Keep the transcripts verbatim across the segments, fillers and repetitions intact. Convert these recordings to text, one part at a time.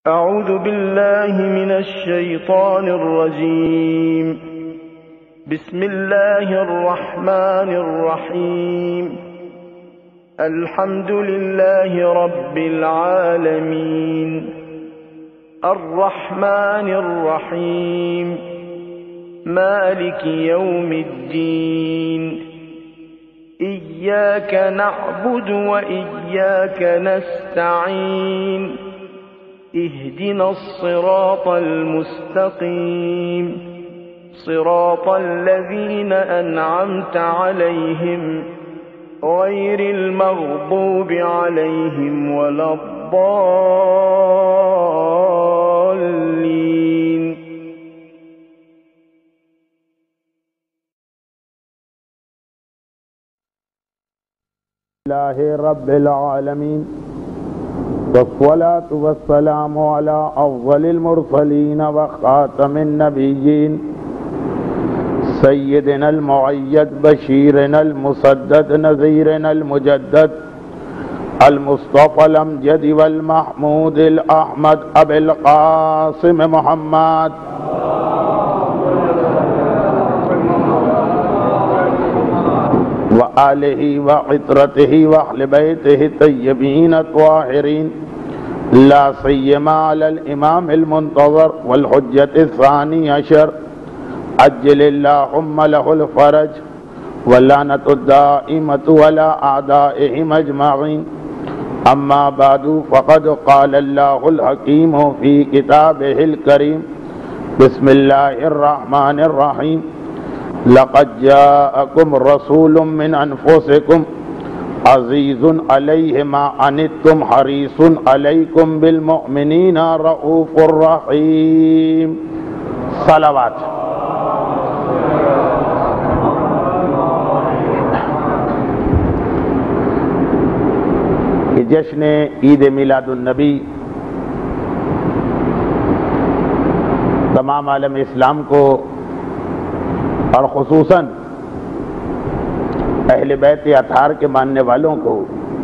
أعوذ بالله من الشيطان الرجيم. بسم الله الرحمن الرحيم. الحمد لله رب العالمين الرحمن الرحيم مالك يوم الدين إياك نعبد وإياك نستعين اهدنا الصراط المستقيم صراط الذين أنعمت عليهم غير المغضوب عليهم ولا الضالين. الله رب العالمين والصلاة والسلام على أفضل المرسلين وخاتم النبيين سيدنا المؤيد بشيرنا المسدد نذيرنا المجدد المصطفى الأمجد والمحمود الأحمد أبي القاسم محمد وآله وعطرته وأهل بيته الطيبين الطاهرين لا سيما على الإمام المنتظر والحجة الثاني عشر عجل اللهم له الفرج واللعنة الدائمة ولا أعدائهم أجمعين. أما بعد فقد قال الله الحكيم في كتابه الكريم بسم الله الرحمن الرحيم لقد جاءكم رسول من أنفسكم عزيز عليه ما عنتم حريص عليكم بالمؤمنين رؤوف رحيم. صلوات. جشن عید میلاد النبی تمام عالم اسلام کو اور خصوصاً اہل بیت اطہار کے ماننے والوں کو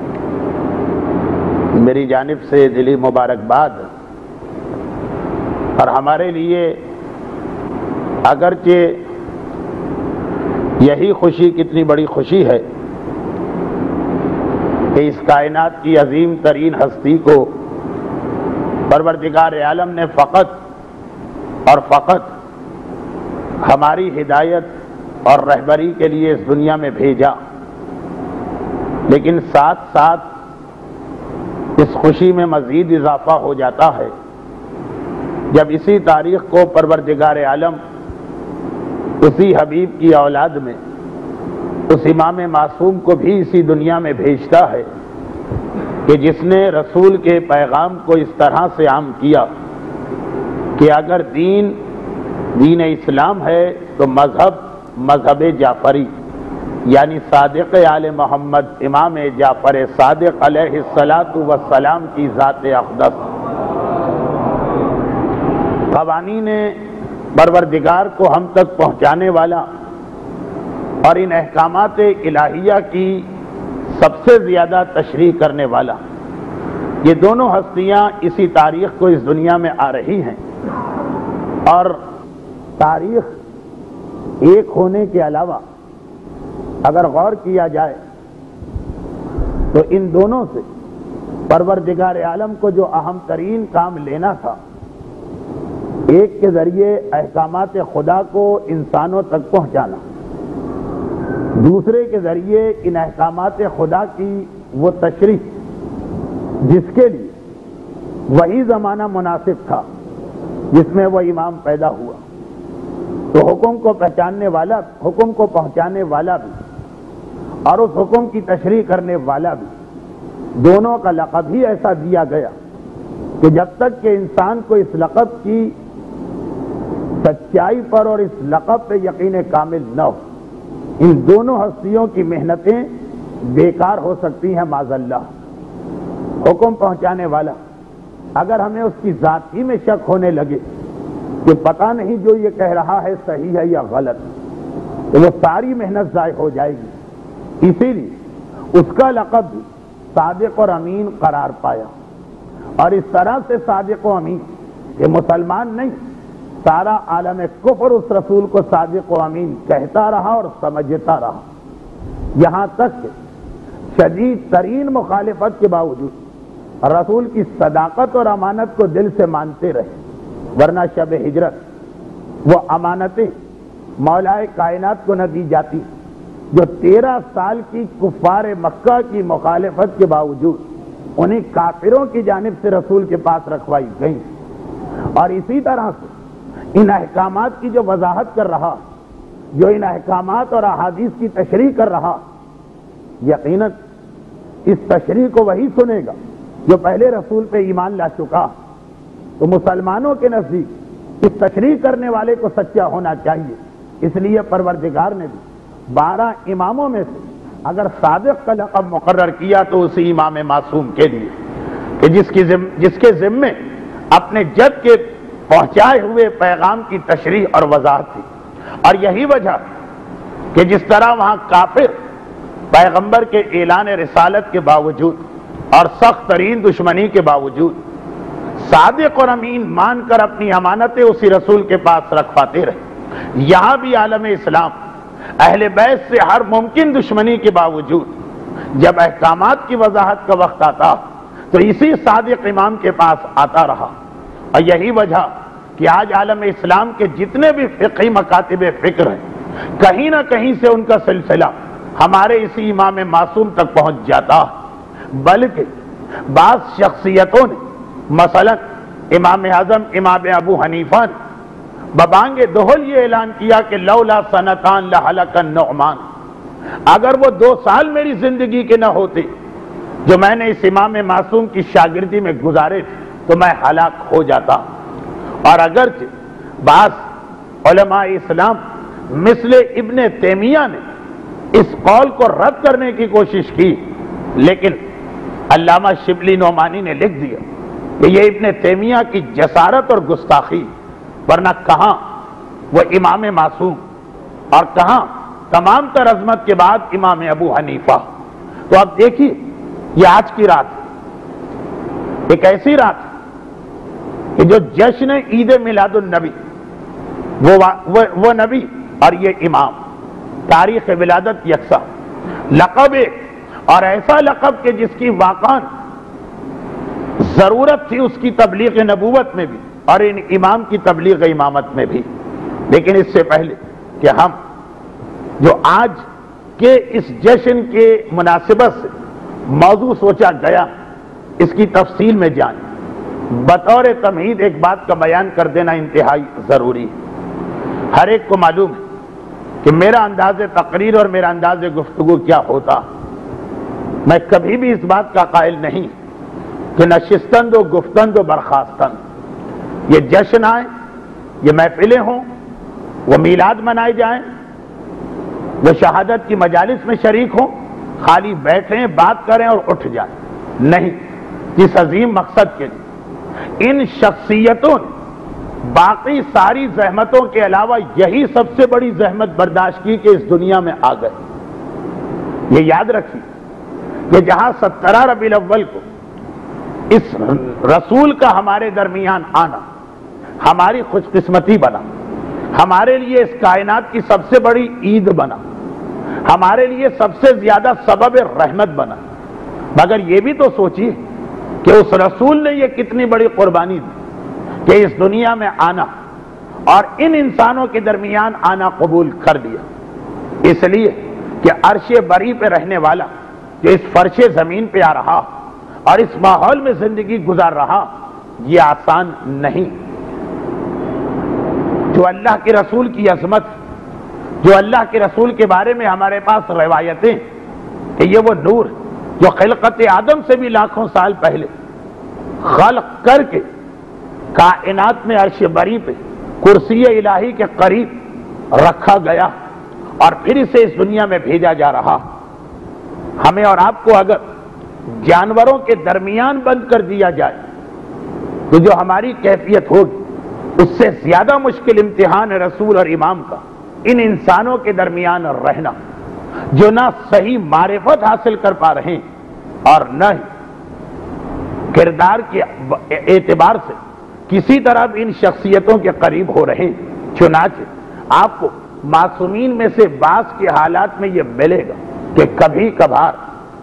میری جانب سے دلی مبارکباد. اور ہمارے لیے اگرچہ یہی خوشی کتنی بڑی خوشی ہے کہ اس کائنات کی عظیم ترین ہستی کو پروردگار عالم نے فقط اور فقط ہماری ہدایت اور رہبری کے لیے اس دنیا میں بھیجا، لیکن ساتھ ساتھ اس خوشی میں مزید اضافہ ہو جاتا ہے جب اسی تاریخ کو پروردگار عالم اسی حبیب کی اولاد میں اس امام معصوم کو بھی اسی دنیا میں بھیجتا ہے کہ جس نے رسول کے پیغام کو اس طرح سے عام کیا کہ اگر دین دین اسلام ہے تو مذہب مذہب جعفری یعنی صادق آل محمد امام جعفر صادق علیہ الصلاۃ والسلام کی ذات اقدس. قوانین پروردگار کو ہم تک پہنچانے والا اور ان احکامات الہیہ کی سب سے زیادہ تشریح کرنے والا، یہ دونوں ہستیاں اسی تاریخ کو اس دنیا میں آ رہی ہیں. اور تاریخ ایک ہونے کے علاوہ اگر غور کیا جائے تو ان دونوں سے پروردگار عالم کو جو اہم ترین کام لینا تھا، ایک کے ذریعے احکامات خدا کو انسانوں تک پہنچانا، دوسرے کے ذریعے ان احکامات خدا کی وہ تشریح جس کے لیے وہی زمانہ مناسب تھا جس میں وہ امام پیدا ہوا، تو حکم کو پہچاننے والا، حکم کو پہنچانے والا بھی اور اس حکم کی تشریح کرنے والا بھی، دونوں کا لقب ہی ایسا دیا گیا کہ جب تک کہ انسان کو اس لقب کی سچائی پر اور اس لقب پہ یقین کامل نہ ہو، ان دونوں ہستیوں کی محنتیں بیکار ہو سکتی ہیں معاذ اللہ. حکم پہنچانے والا اگر ہمیں اس کی ذات ہی میں شک ہونے لگے کہ پتہ نہیں جو یہ کہہ رہا ہے صحیح ہے یا غلط، تو وہ ساری محنت ضائع ہو جائے گی. اسی لیے اس کا لقب بھی صادق اور امین قرار پایا. اور اس طرح سے صادق و امین کہ مسلمان نہیں، سارا عالم کفر اس رسول کو صادق و امین کہتا رہا اور سمجھتا رہا، یہاں تک کہ شدید ترین مخالفت کے باوجود رسول کی صداقت اور امانت کو دل سے مانتے رہے، ورنہ شب ہجرت وہ امانتیں مولائے کائنات کو نہ دی جاتی جو تیرہ سال کی کفار مکہ کی مخالفت کے باوجود انہیں کافروں کی جانب سے رسول کے پاس رکھوائی گئی۔ اور اسی طرح سے ان احکامات کی جو وضاحت کر رہا، جو ان احکامات اور احادیث کی تشریح کر رہا، یقیناً اس تشریح کو وہی سنے گا جو پہلے رسول پہ ایمان لا چکا۔ تو مسلمانوں کے نزدیک اس تشریح کرنے والے کو سچا ہونا چاہیے، اس لیے پروردگار نے بھی بارہ اماموں میں سے اگر صادق کا لقب مقرر کیا تو اسی امام معصوم کے لیے کہ جس کی ذم جس کے ذمے اپنے جد کے پہنچائے ہوئے پیغام کی تشریح اور وضاحت تھی۔ اور یہی وجہ کہ جس طرح وہاں کافر پیغمبر کے اعلان رسالت کے باوجود اور سخت ترین دشمنی کے باوجود صادق اور امین مان کر اپنی امانتیں اسی رسول کے پاس رکھواتے رہے، یہاں بھی عالم اسلام اہل بیت سے ہر ممکن دشمنی کے باوجود جب احکامات کی وضاحت کا وقت آتا تو اسی صادق امام کے پاس آتا رہا۔ اور یہی وجہ کہ آج عالم اسلام کے جتنے بھی فقہی مکاتب فکر ہیں، کہیں نہ کہیں سے ان کا سلسلہ ہمارے اسی امام معصوم تک پہنچ جاتا، بلکہ بعض شخصیتوں نے مثلا امام اعظم امام ابو حنیفہ نے ببانگ دہل یہ اعلان کیا کہ لولا سنتان لہلک النعمان، اگر وہ دو سال میری زندگی کے نہ ہوتے جو میں نے اس امام معصوم کی شاگردی میں گزارے تو میں ہلاک ہو جاتا۔ اور اگرچہ بعض علماء اسلام مثل ابن تیمیہ نے اس قول کو رد کرنے کی کوشش کی، لیکن علامہ شبلی نعمانی نے لکھ دیا کہ یہ ابن تیمیہ کی جسارت اور گستاخی، ورنہ کہاں وہ امام معصوم اور کہاں تمام تر عظمت کے بعد امام ابو حنیفہ۔ تو اب دیکھیے یہ آج کی رات ایک ایسی رات کہ جو جشن عید میلاد النبی وہ, وہ, وہ نبی اور یہ امام تاریخ ولادت یکساں، لقب ایک اور ایسا لقب کہ جس کی واقعاً ضرورت تھی اس کی تبلیغ نبوت میں بھی اور ان امام کی تبلیغ امامت میں بھی۔ لیکن اس سے پہلے کہ ہم جو آج کے اس جشن کے مناسبت سے موضوع سوچا گیا اس کی تفصیل میں جائیں، بطور تمہید ایک بات کا بیان کر دینا انتہائی ضروری ہے۔ ہر ایک کو معلوم ہے کہ میرا انداز تقریر اور میرا انداز گفتگو کیا ہوتا، میں کبھی بھی اس بات کا قائل نہیں کہ نشستند و گفتند و برخاستند، یہ جشن آئے، یہ محفلیں ہوں، وہ میلاد منائے جائیں، وہ شہادت کی مجالس میں شریک ہوں، خالی بیٹھیں بات کریں اور اٹھ جائیں، نہیں، جس عظیم مقصد کے لیے ان شخصیتوں نے باقی ساری زحمتوں کے علاوہ یہی سب سے بڑی زحمت برداشت کی کہ اس دنیا میں آ گئے۔ یہ یاد رکھیے کہ جہاں سترہ ربیع الاول کو اس رسول کا ہمارے درمیان آنا ہماری خوش قسمتی بنا، ہمارے لیے اس کائنات کی سب سے بڑی عید بنا، ہمارے لیے سب سے زیادہ سبب رحمت بنا، مگر یہ بھی تو سوچیے کہ اس رسول نے یہ کتنی بڑی قربانی دی کہ اس دنیا میں آنا اور ان انسانوں کے درمیان آنا قبول کر لیا، اس لیے کہ عرش بری پہ رہنے والا جو اس فرش زمین پہ آ رہا اور اس ماحول میں زندگی گزار رہا یہ آسان نہیں۔ جو اللہ کے رسول کی عظمت، جو اللہ کے رسول کے بارے میں ہمارے پاس روایتیں کہ یہ وہ نور جو خلقت آدم سے بھی لاکھوں سال پہلے خلق کر کے کائنات میں عرش بری پہ کرسی الہی کے قریب رکھا گیا اور پھر اسے اس دنیا میں بھیجا جا رہا، ہمیں اور آپ کو اگر جانوروں کے درمیان بند کر دیا جائے تو جو ہماری کیفیت ہوگی اس سے زیادہ مشکل امتحان ہے رسول اور امام کا ان انسانوں کے درمیان رہنا جو نہ صحیح معرفت حاصل کر پا رہے ہیں اور نہ ہی کردار کے اعتبار سے کسی طرح بھی ان شخصیتوں کے قریب ہو رہے ہیں. چنانچہ آپ کو معصومین میں سے بعض کے حالات میں یہ ملے گا کہ کبھی کبھار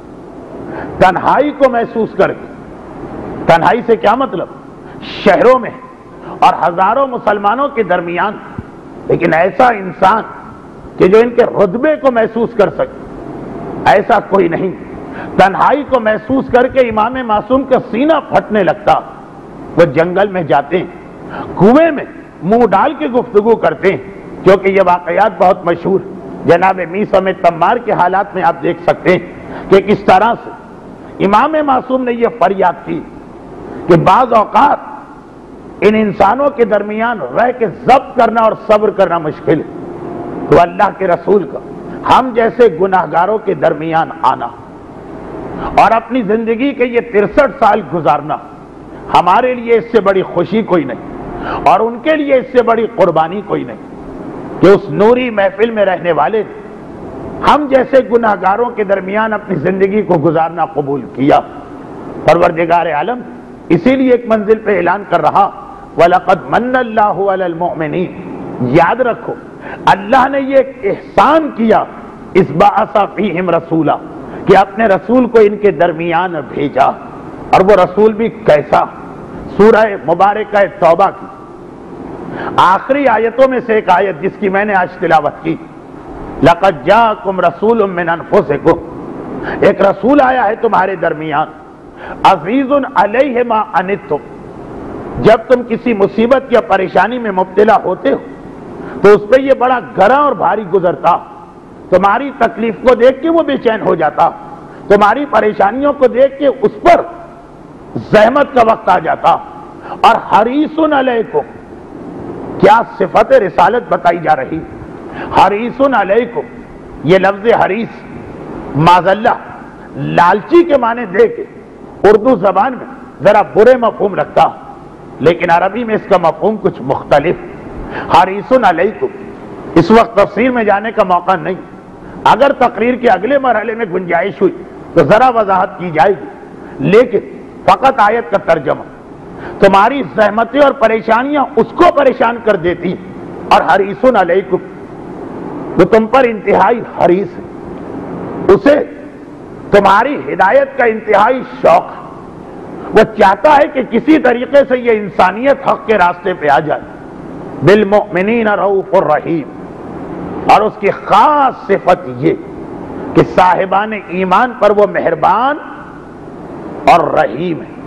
تنہائی کو محسوس کر کے، تنہائی سے کیا مطلب، شہروں میں اور ہزاروں مسلمانوں کے درمیان، لیکن ایسا انسان کہ جو ان کے رتبے کو محسوس کر سکے ایسا کوئی نہیں. تنہائی کو محسوس کر کے امام معصوم کا سینہ پھٹنے لگتا. وہ جنگل میں جاتے ہیں، کنویں میں منہ ڈال کے گفتگو کرتے ہیں، کیونکہ یہ واقعات بہت مشہور. جناب میثم تمار کے حالات میں آپ دیکھ سکتے ہیں کہ کس طرح سے امام معصوم نے یہ فریاد کی کہ بعض اوقات ان انسانوں کے درمیان رہ کے ضبط کرنا اور صبر کرنا مشکل ہے، تو اللہ کے رسول کا ہم جیسے گناہگاروں کے درمیان آنا اور اپنی زندگی کے یہ ترسٹھ سال گزارنا، ہمارے لیے اس سے بڑی خوشی کوئی نہیں اور ان کے لیے اس سے بڑی قربانی کوئی نہیں کہ اس نوری محفل میں رہنے والے ہم جیسے گناہگاروں کے درمیان اپنی زندگی کو گزارنا قبول کیا. پروردگار عالم اسی لیے ایک منزل پہ اعلان کر رہا، وَلَقَدْ مَنَّ اللَّهُ عَلَى الْمُؤْمِنِينَ. یاد رکھو اللہ نے یہ ایک احسان کیا، اس بَعَثَ فِيهِمْ رَسُولًا، کہ اپنے رسول کو ان کے درمیان بھیجا. اور وہ رسول بھی کیسا؟ سورہ مبارکہ توبہ کی آخری آیتوں میں سے ایک آیت جس کی میں نے آج تلاوت کی، لَقَدْ جَاءَكُمْ رَسُولٌ مِّنْ أَنفُسِكُمْ، ایک رسول آیا ہے تمہارے درمیان، عزیز علیہ ما عنتم، جب تم کسی مصیبت یا پریشانی میں مبتلا ہوتے ہو تو اس پہ یہ بڑا گراں اور بھاری گزرتا، تمہاری تکلیف کو دیکھ کے وہ بے چین ہو جاتا، تمہاری پریشانیوں کو دیکھ کے اس پر زحمت کا وقت آ جاتا. اور حریص علیکم، کیا صفت رسالت بتائی جا رہی، حریص علیکم. یہ لفظ حریص معذاللہ لالچی کے معنی دے کے اردو زبان میں ذرا برے مفہوم رکھتا، لیکن عربی میں اس کا مفہوم کچھ مختلف. حریص علیکم اس وقت تفسیر میں جانے کا موقع نہیں، اگر تقریر کے اگلے مرحلے میں گنجائش ہوئی تو ذرا وضاحت کی جائے گی، لیکن فقط آیت کا ترجمہ، تمہاری زحمتیں اور پریشانیاں اس کو پریشان کر دیتی، اور حریص علیکم وہ تم پر انتہائی حریص ہے، اسے تمہاری ہدایت کا انتہائی شوق ہے. وہ چاہتا ہے کہ کسی طریقے سے یہ انسانیت حق کے راستے پہ آ جائے. بالمؤمنین رؤوف الرحیم، اور اس کی خاص صفت یہ کہ صاحبان ایمان پر وہ مہربان اور رحیم ہے.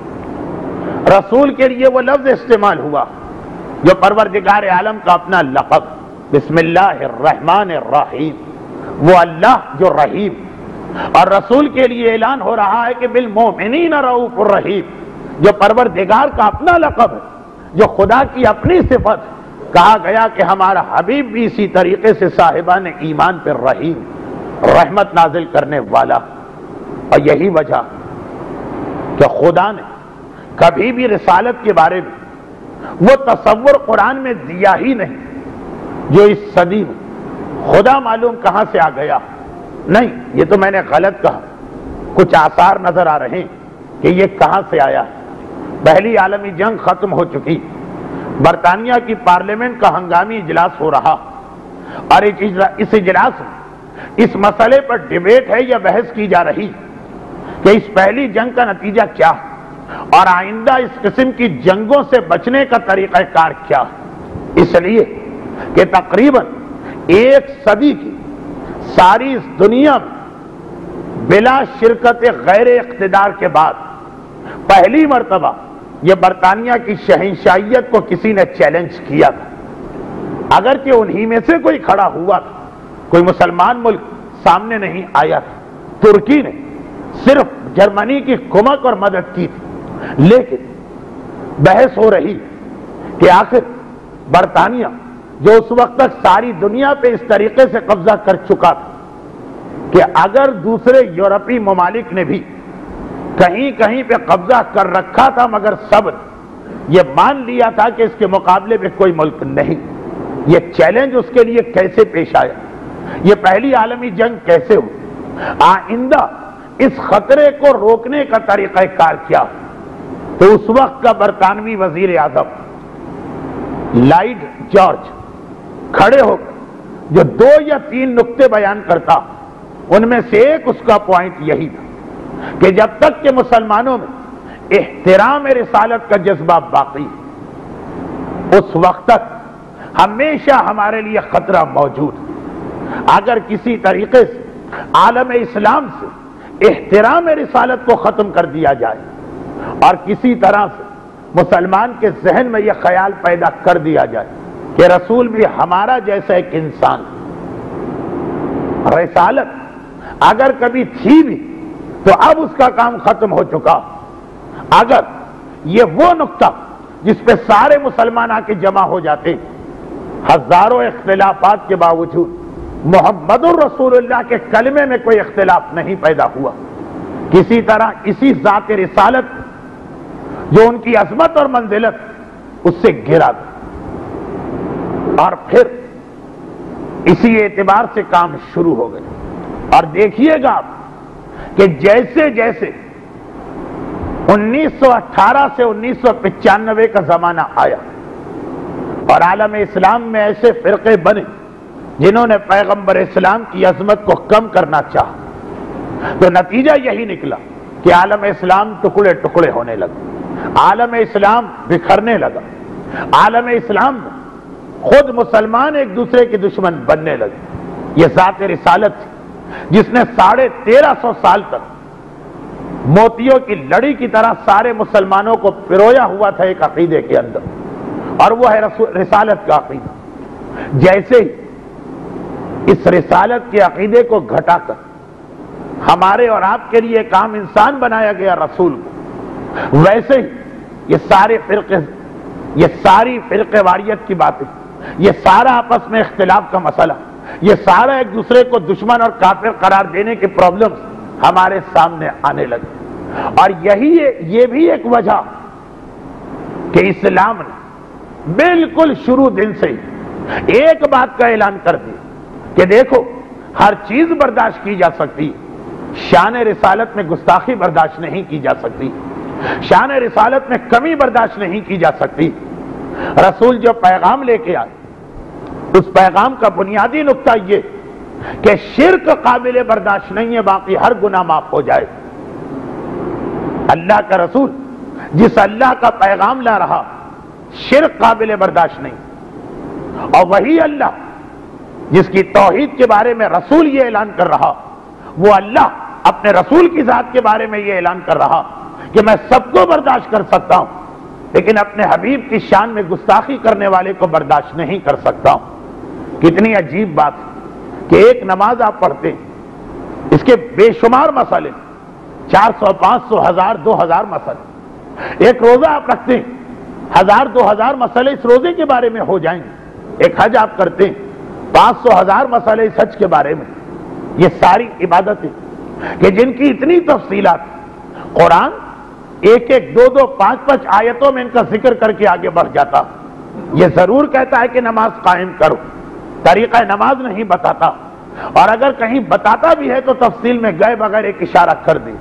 رسول کے لیے وہ لفظ استعمال ہوا جو پروردگار عالم کا اپنا لقب، بسم اللہ الرحمن الرحیم، وہ اللہ جو رحیم. اور رسول کے لیے اعلان ہو رہا ہے کہ بالمؤمنین رؤوف الرحیم، جو پروردگار کا اپنا لقب ہے، جو خدا کی اپنی صفت. کہا گیا کہ ہمارا حبیب بھی اسی طریقے سے صاحبان ایمان پر رحیم، رحمت نازل کرنے والا. اور یہی وجہ کہ خدا نے کبھی بھی رسالت کے بارے میں وہ تصور قرآن میں دیا ہی نہیں جو اس صدی میں خدا معلوم کہاں سے آ گیا. نہیں، یہ تو میں نے غلط کہا، کچھ آثار نظر آ رہے ہیں کہ یہ کہاں سے آیا. پہلی عالمی جنگ ختم ہو چکی، برطانیہ کی پارلیمنٹ کا ہنگامی اجلاس ہو رہا، اور اس اجلاس میں اس مسئلے پر ڈیبیٹ ہے یا بحث کی جا رہی کہ اس پہلی جنگ کا نتیجہ کیا اور آئندہ اس قسم کی جنگوں سے بچنے کا طریقہ کار کیا. اس لیے کہ تقریباً ایک صدی کی ساری اس دنیا میں بلا شرکت غیر اقتدار کے بعد پہلی مرتبہ یہ برطانیہ کی شہنشاہیت کو کسی نے چیلنج کیا تھا. اگرچہ انہی میں سے کوئی کھڑا ہوا تھا، کوئی مسلمان ملک سامنے نہیں آیا تھا. ترکی نے صرف جرمنی کی کمک اور مدد کی تھی، لیکن بحث ہو رہی کہ آخر برطانیہ جو اس وقت تک ساری دنیا پہ اس طریقے سے قبضہ کر چکا تھا کہ اگر دوسرے یورپی ممالک نے بھی کہیں کہیں پہ قبضہ کر رکھا تھا، مگر سب یہ مان لیا تھا کہ اس کے مقابلے میں کوئی ملک نہیں. یہ چیلنج اس کے لیے کیسے پیش آیا، یہ پہلی عالمی جنگ کیسے ہوئی، آئندہ اس خطرے کو روکنے کا طریقہ کار کیا. تو اس وقت کا برطانوی وزیر اعظم لائیڈ جارج کھڑے ہو کر جو دو یا تین نقطے بیان کرتا، ان میں سے ایک اس کا پوائنٹ یہی تھا کہ جب تک کہ مسلمانوں میں احترام رسالت کا جذبہ باقی اس وقت تک ہمیشہ ہمارے لیے خطرہ موجود ہے۔ اگر کسی طریقے سے عالم اسلام سے احترام رسالت کو ختم کر دیا جائے اور کسی طرح سے مسلمان کے ذہن میں یہ خیال پیدا کر دیا جائے کہ رسول بھی ہمارا جیسا ایک انسان، رسالت اگر کبھی تھی بھی تو اب اس کا کام ختم ہو چکا۔ اگر یہ وہ نقطہ جس پہ سارے مسلمان آ کے جمع ہو جاتے، ہزاروں اختلافات کے باوجود محمد الرسول اللہ کے کلمے میں کوئی اختلاف نہیں پیدا ہوا، کسی طرح اسی ذات رسالت جو ان کی عظمت اور منزلت اس سے گرا تھا، اور پھر اسی اعتبار سے کام شروع ہو گئے۔ اور دیکھیے گا آپ کہ جیسے جیسے انیس سو اٹھارہ سے انیس سو پچانوے کا زمانہ آیا اور عالم اسلام میں ایسے فرقے بنے جنہوں نے پیغمبر اسلام کی عظمت کو کم کرنا چاہا، تو نتیجہ یہی نکلا کہ عالم اسلام ٹکڑے ٹکڑے ہونے لگا، عالم اسلام بکھرنے لگا، عالم اسلام میں خود مسلمان ایک دوسرے کے دشمن بننے لگے۔ یہ ذات رسالت تھی جس نے ساڑھے تیرہ سو سال تک موتیوں کی لڑی کی طرح سارے مسلمانوں کو پرویا ہوا تھا ایک عقیدے کے اندر، اور وہ ہے رسالت کا عقیدہ۔ جیسے ہی اس رسالت کے عقیدے کو گھٹا کر ہمارے اور آپ کے لیے ایک عام انسان بنایا گیا رسول کو، ویسے ہی یہ سارے فرقے، یہ ساری فرقے واریت کی باتیں، یہ سارا آپس میں اختلاف کا مسئلہ، یہ سارا ایک دوسرے کو دشمن اور کافر قرار دینے کے پرابلمز ہمارے سامنے آنے لگے۔ اور یہی یہ بھی ایک وجہ کہ اسلام نے بالکل شروع دن سے ہی ایک بات کا اعلان کر دیا کہ دیکھو ہر چیز برداشت کی جا سکتی، شان رسالت میں گستاخی برداشت نہیں کی جا سکتی، شان رسالت میں کمی برداشت نہیں کی جا سکتی۔ رسول جو پیغام لے کے آئے اس پیغام کا بنیادی نقطہ یہ کہ شرک قابل برداشت نہیں ہے، باقی ہر گناہ معاف ہو جائے۔ اللہ کا رسول جس اللہ کا پیغام لا رہا، شرک قابل برداشت نہیں، اور وہی اللہ جس کی توحید کے بارے میں رسول یہ اعلان کر رہا، وہ اللہ اپنے رسول کی ذات کے بارے میں یہ اعلان کر رہا کہ میں سب کو برداشت کر سکتا ہوں لیکن اپنے حبیب کی شان میں گستاخی کرنے والے کو برداشت نہیں کر سکتا ہوں۔ کتنی عجیب بات ہے کہ ایک نماز آپ پڑھتے ہیں، اس کے بے شمار مسئلے، چار سو پانچ سو ہزار دو ہزار مسئلے، ایک روزہ آپ رکھتے ہیں، ہزار دو ہزار مسئلے اس روزے کے بارے میں ہو جائیں گے، ایک حج آپ کرتے ہیں، پانچ سو ہزار مسئلے اس حج کے بارے میں۔ یہ ساری عبادتیں کہ جن کی اتنی تفصیلات، قرآن ایک ایک دو دو پانچ پانچ آیتوں میں ان کا ذکر کر کے آگے بڑھ جاتا، یہ ضرور کہتا ہے کہ نماز قائم کرو، طریقہ نماز نہیں بتاتا، اور اگر کہیں بتاتا بھی ہے تو تفصیل میں گئے بغیر ایک اشارہ کر دے۔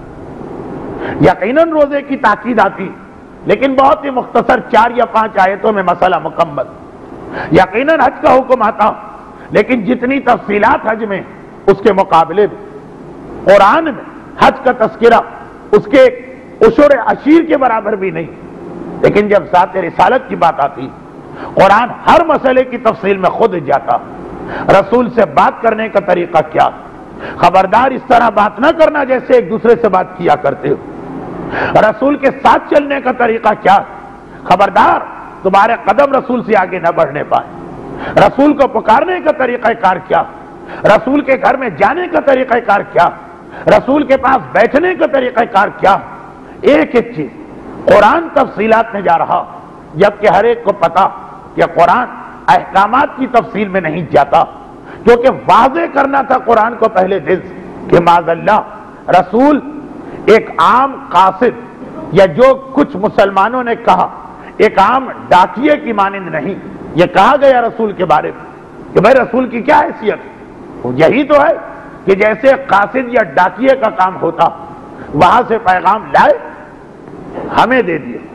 یقیناً روزے کی تاکید آتی لیکن بہت ہی مختصر چار یا پانچ آیتوں میں مسئلہ مکمل۔ یقیناً حج کا حکم آتا لیکن جتنی تفصیلات حج میں اس کے مقابلے میں قرآن میں حج کا تذکرہ اس کے اشور عشیر کے برابر بھی نہیں۔ لیکن جب ذات رسالت کی بات آتی، قرآن ہر مسئلے کی تفصیل میں خود جاتا، رسول سے بات کرنے کا طریقہ کیا، خبردار اس طرح بات نہ کرنا جیسے ایک دوسرے سے بات کیا کرتے ہو، رسول کے ساتھ چلنے کا طریقہ کیا، خبردار تمہارے قدم رسول سے آگے نہ بڑھنے پائے، رسول کو پکارنے کا طریقہ کار کیا، رسول کے گھر میں جانے کا طریقہ کار کیا، رسول کے پاس بیٹھنے کا طریقہ کار کیا، ایک ایک چیز قرآن تفصیلات میں جا رہا، جبکہ ہر ایک کو پتا کہ قرآن احکامات کی تفصیل میں نہیں جاتا، کیونکہ واضح کرنا تھا قرآن کو پہلے دن سے کہ معاذ اللہ رسول ایک عام قاصد یا جو کچھ مسلمانوں نے کہا ایک عام ڈاکیے کی مانند نہیں۔ یہ کہا گیا رسول کے بارے میں کہ بھائی رسول کی کیا حیثیت، یہی تو ہے کہ جیسے قاصد یا ڈاکیے کا کام ہوتا، وہاں سے پیغام لائے ہمیں دے دیے،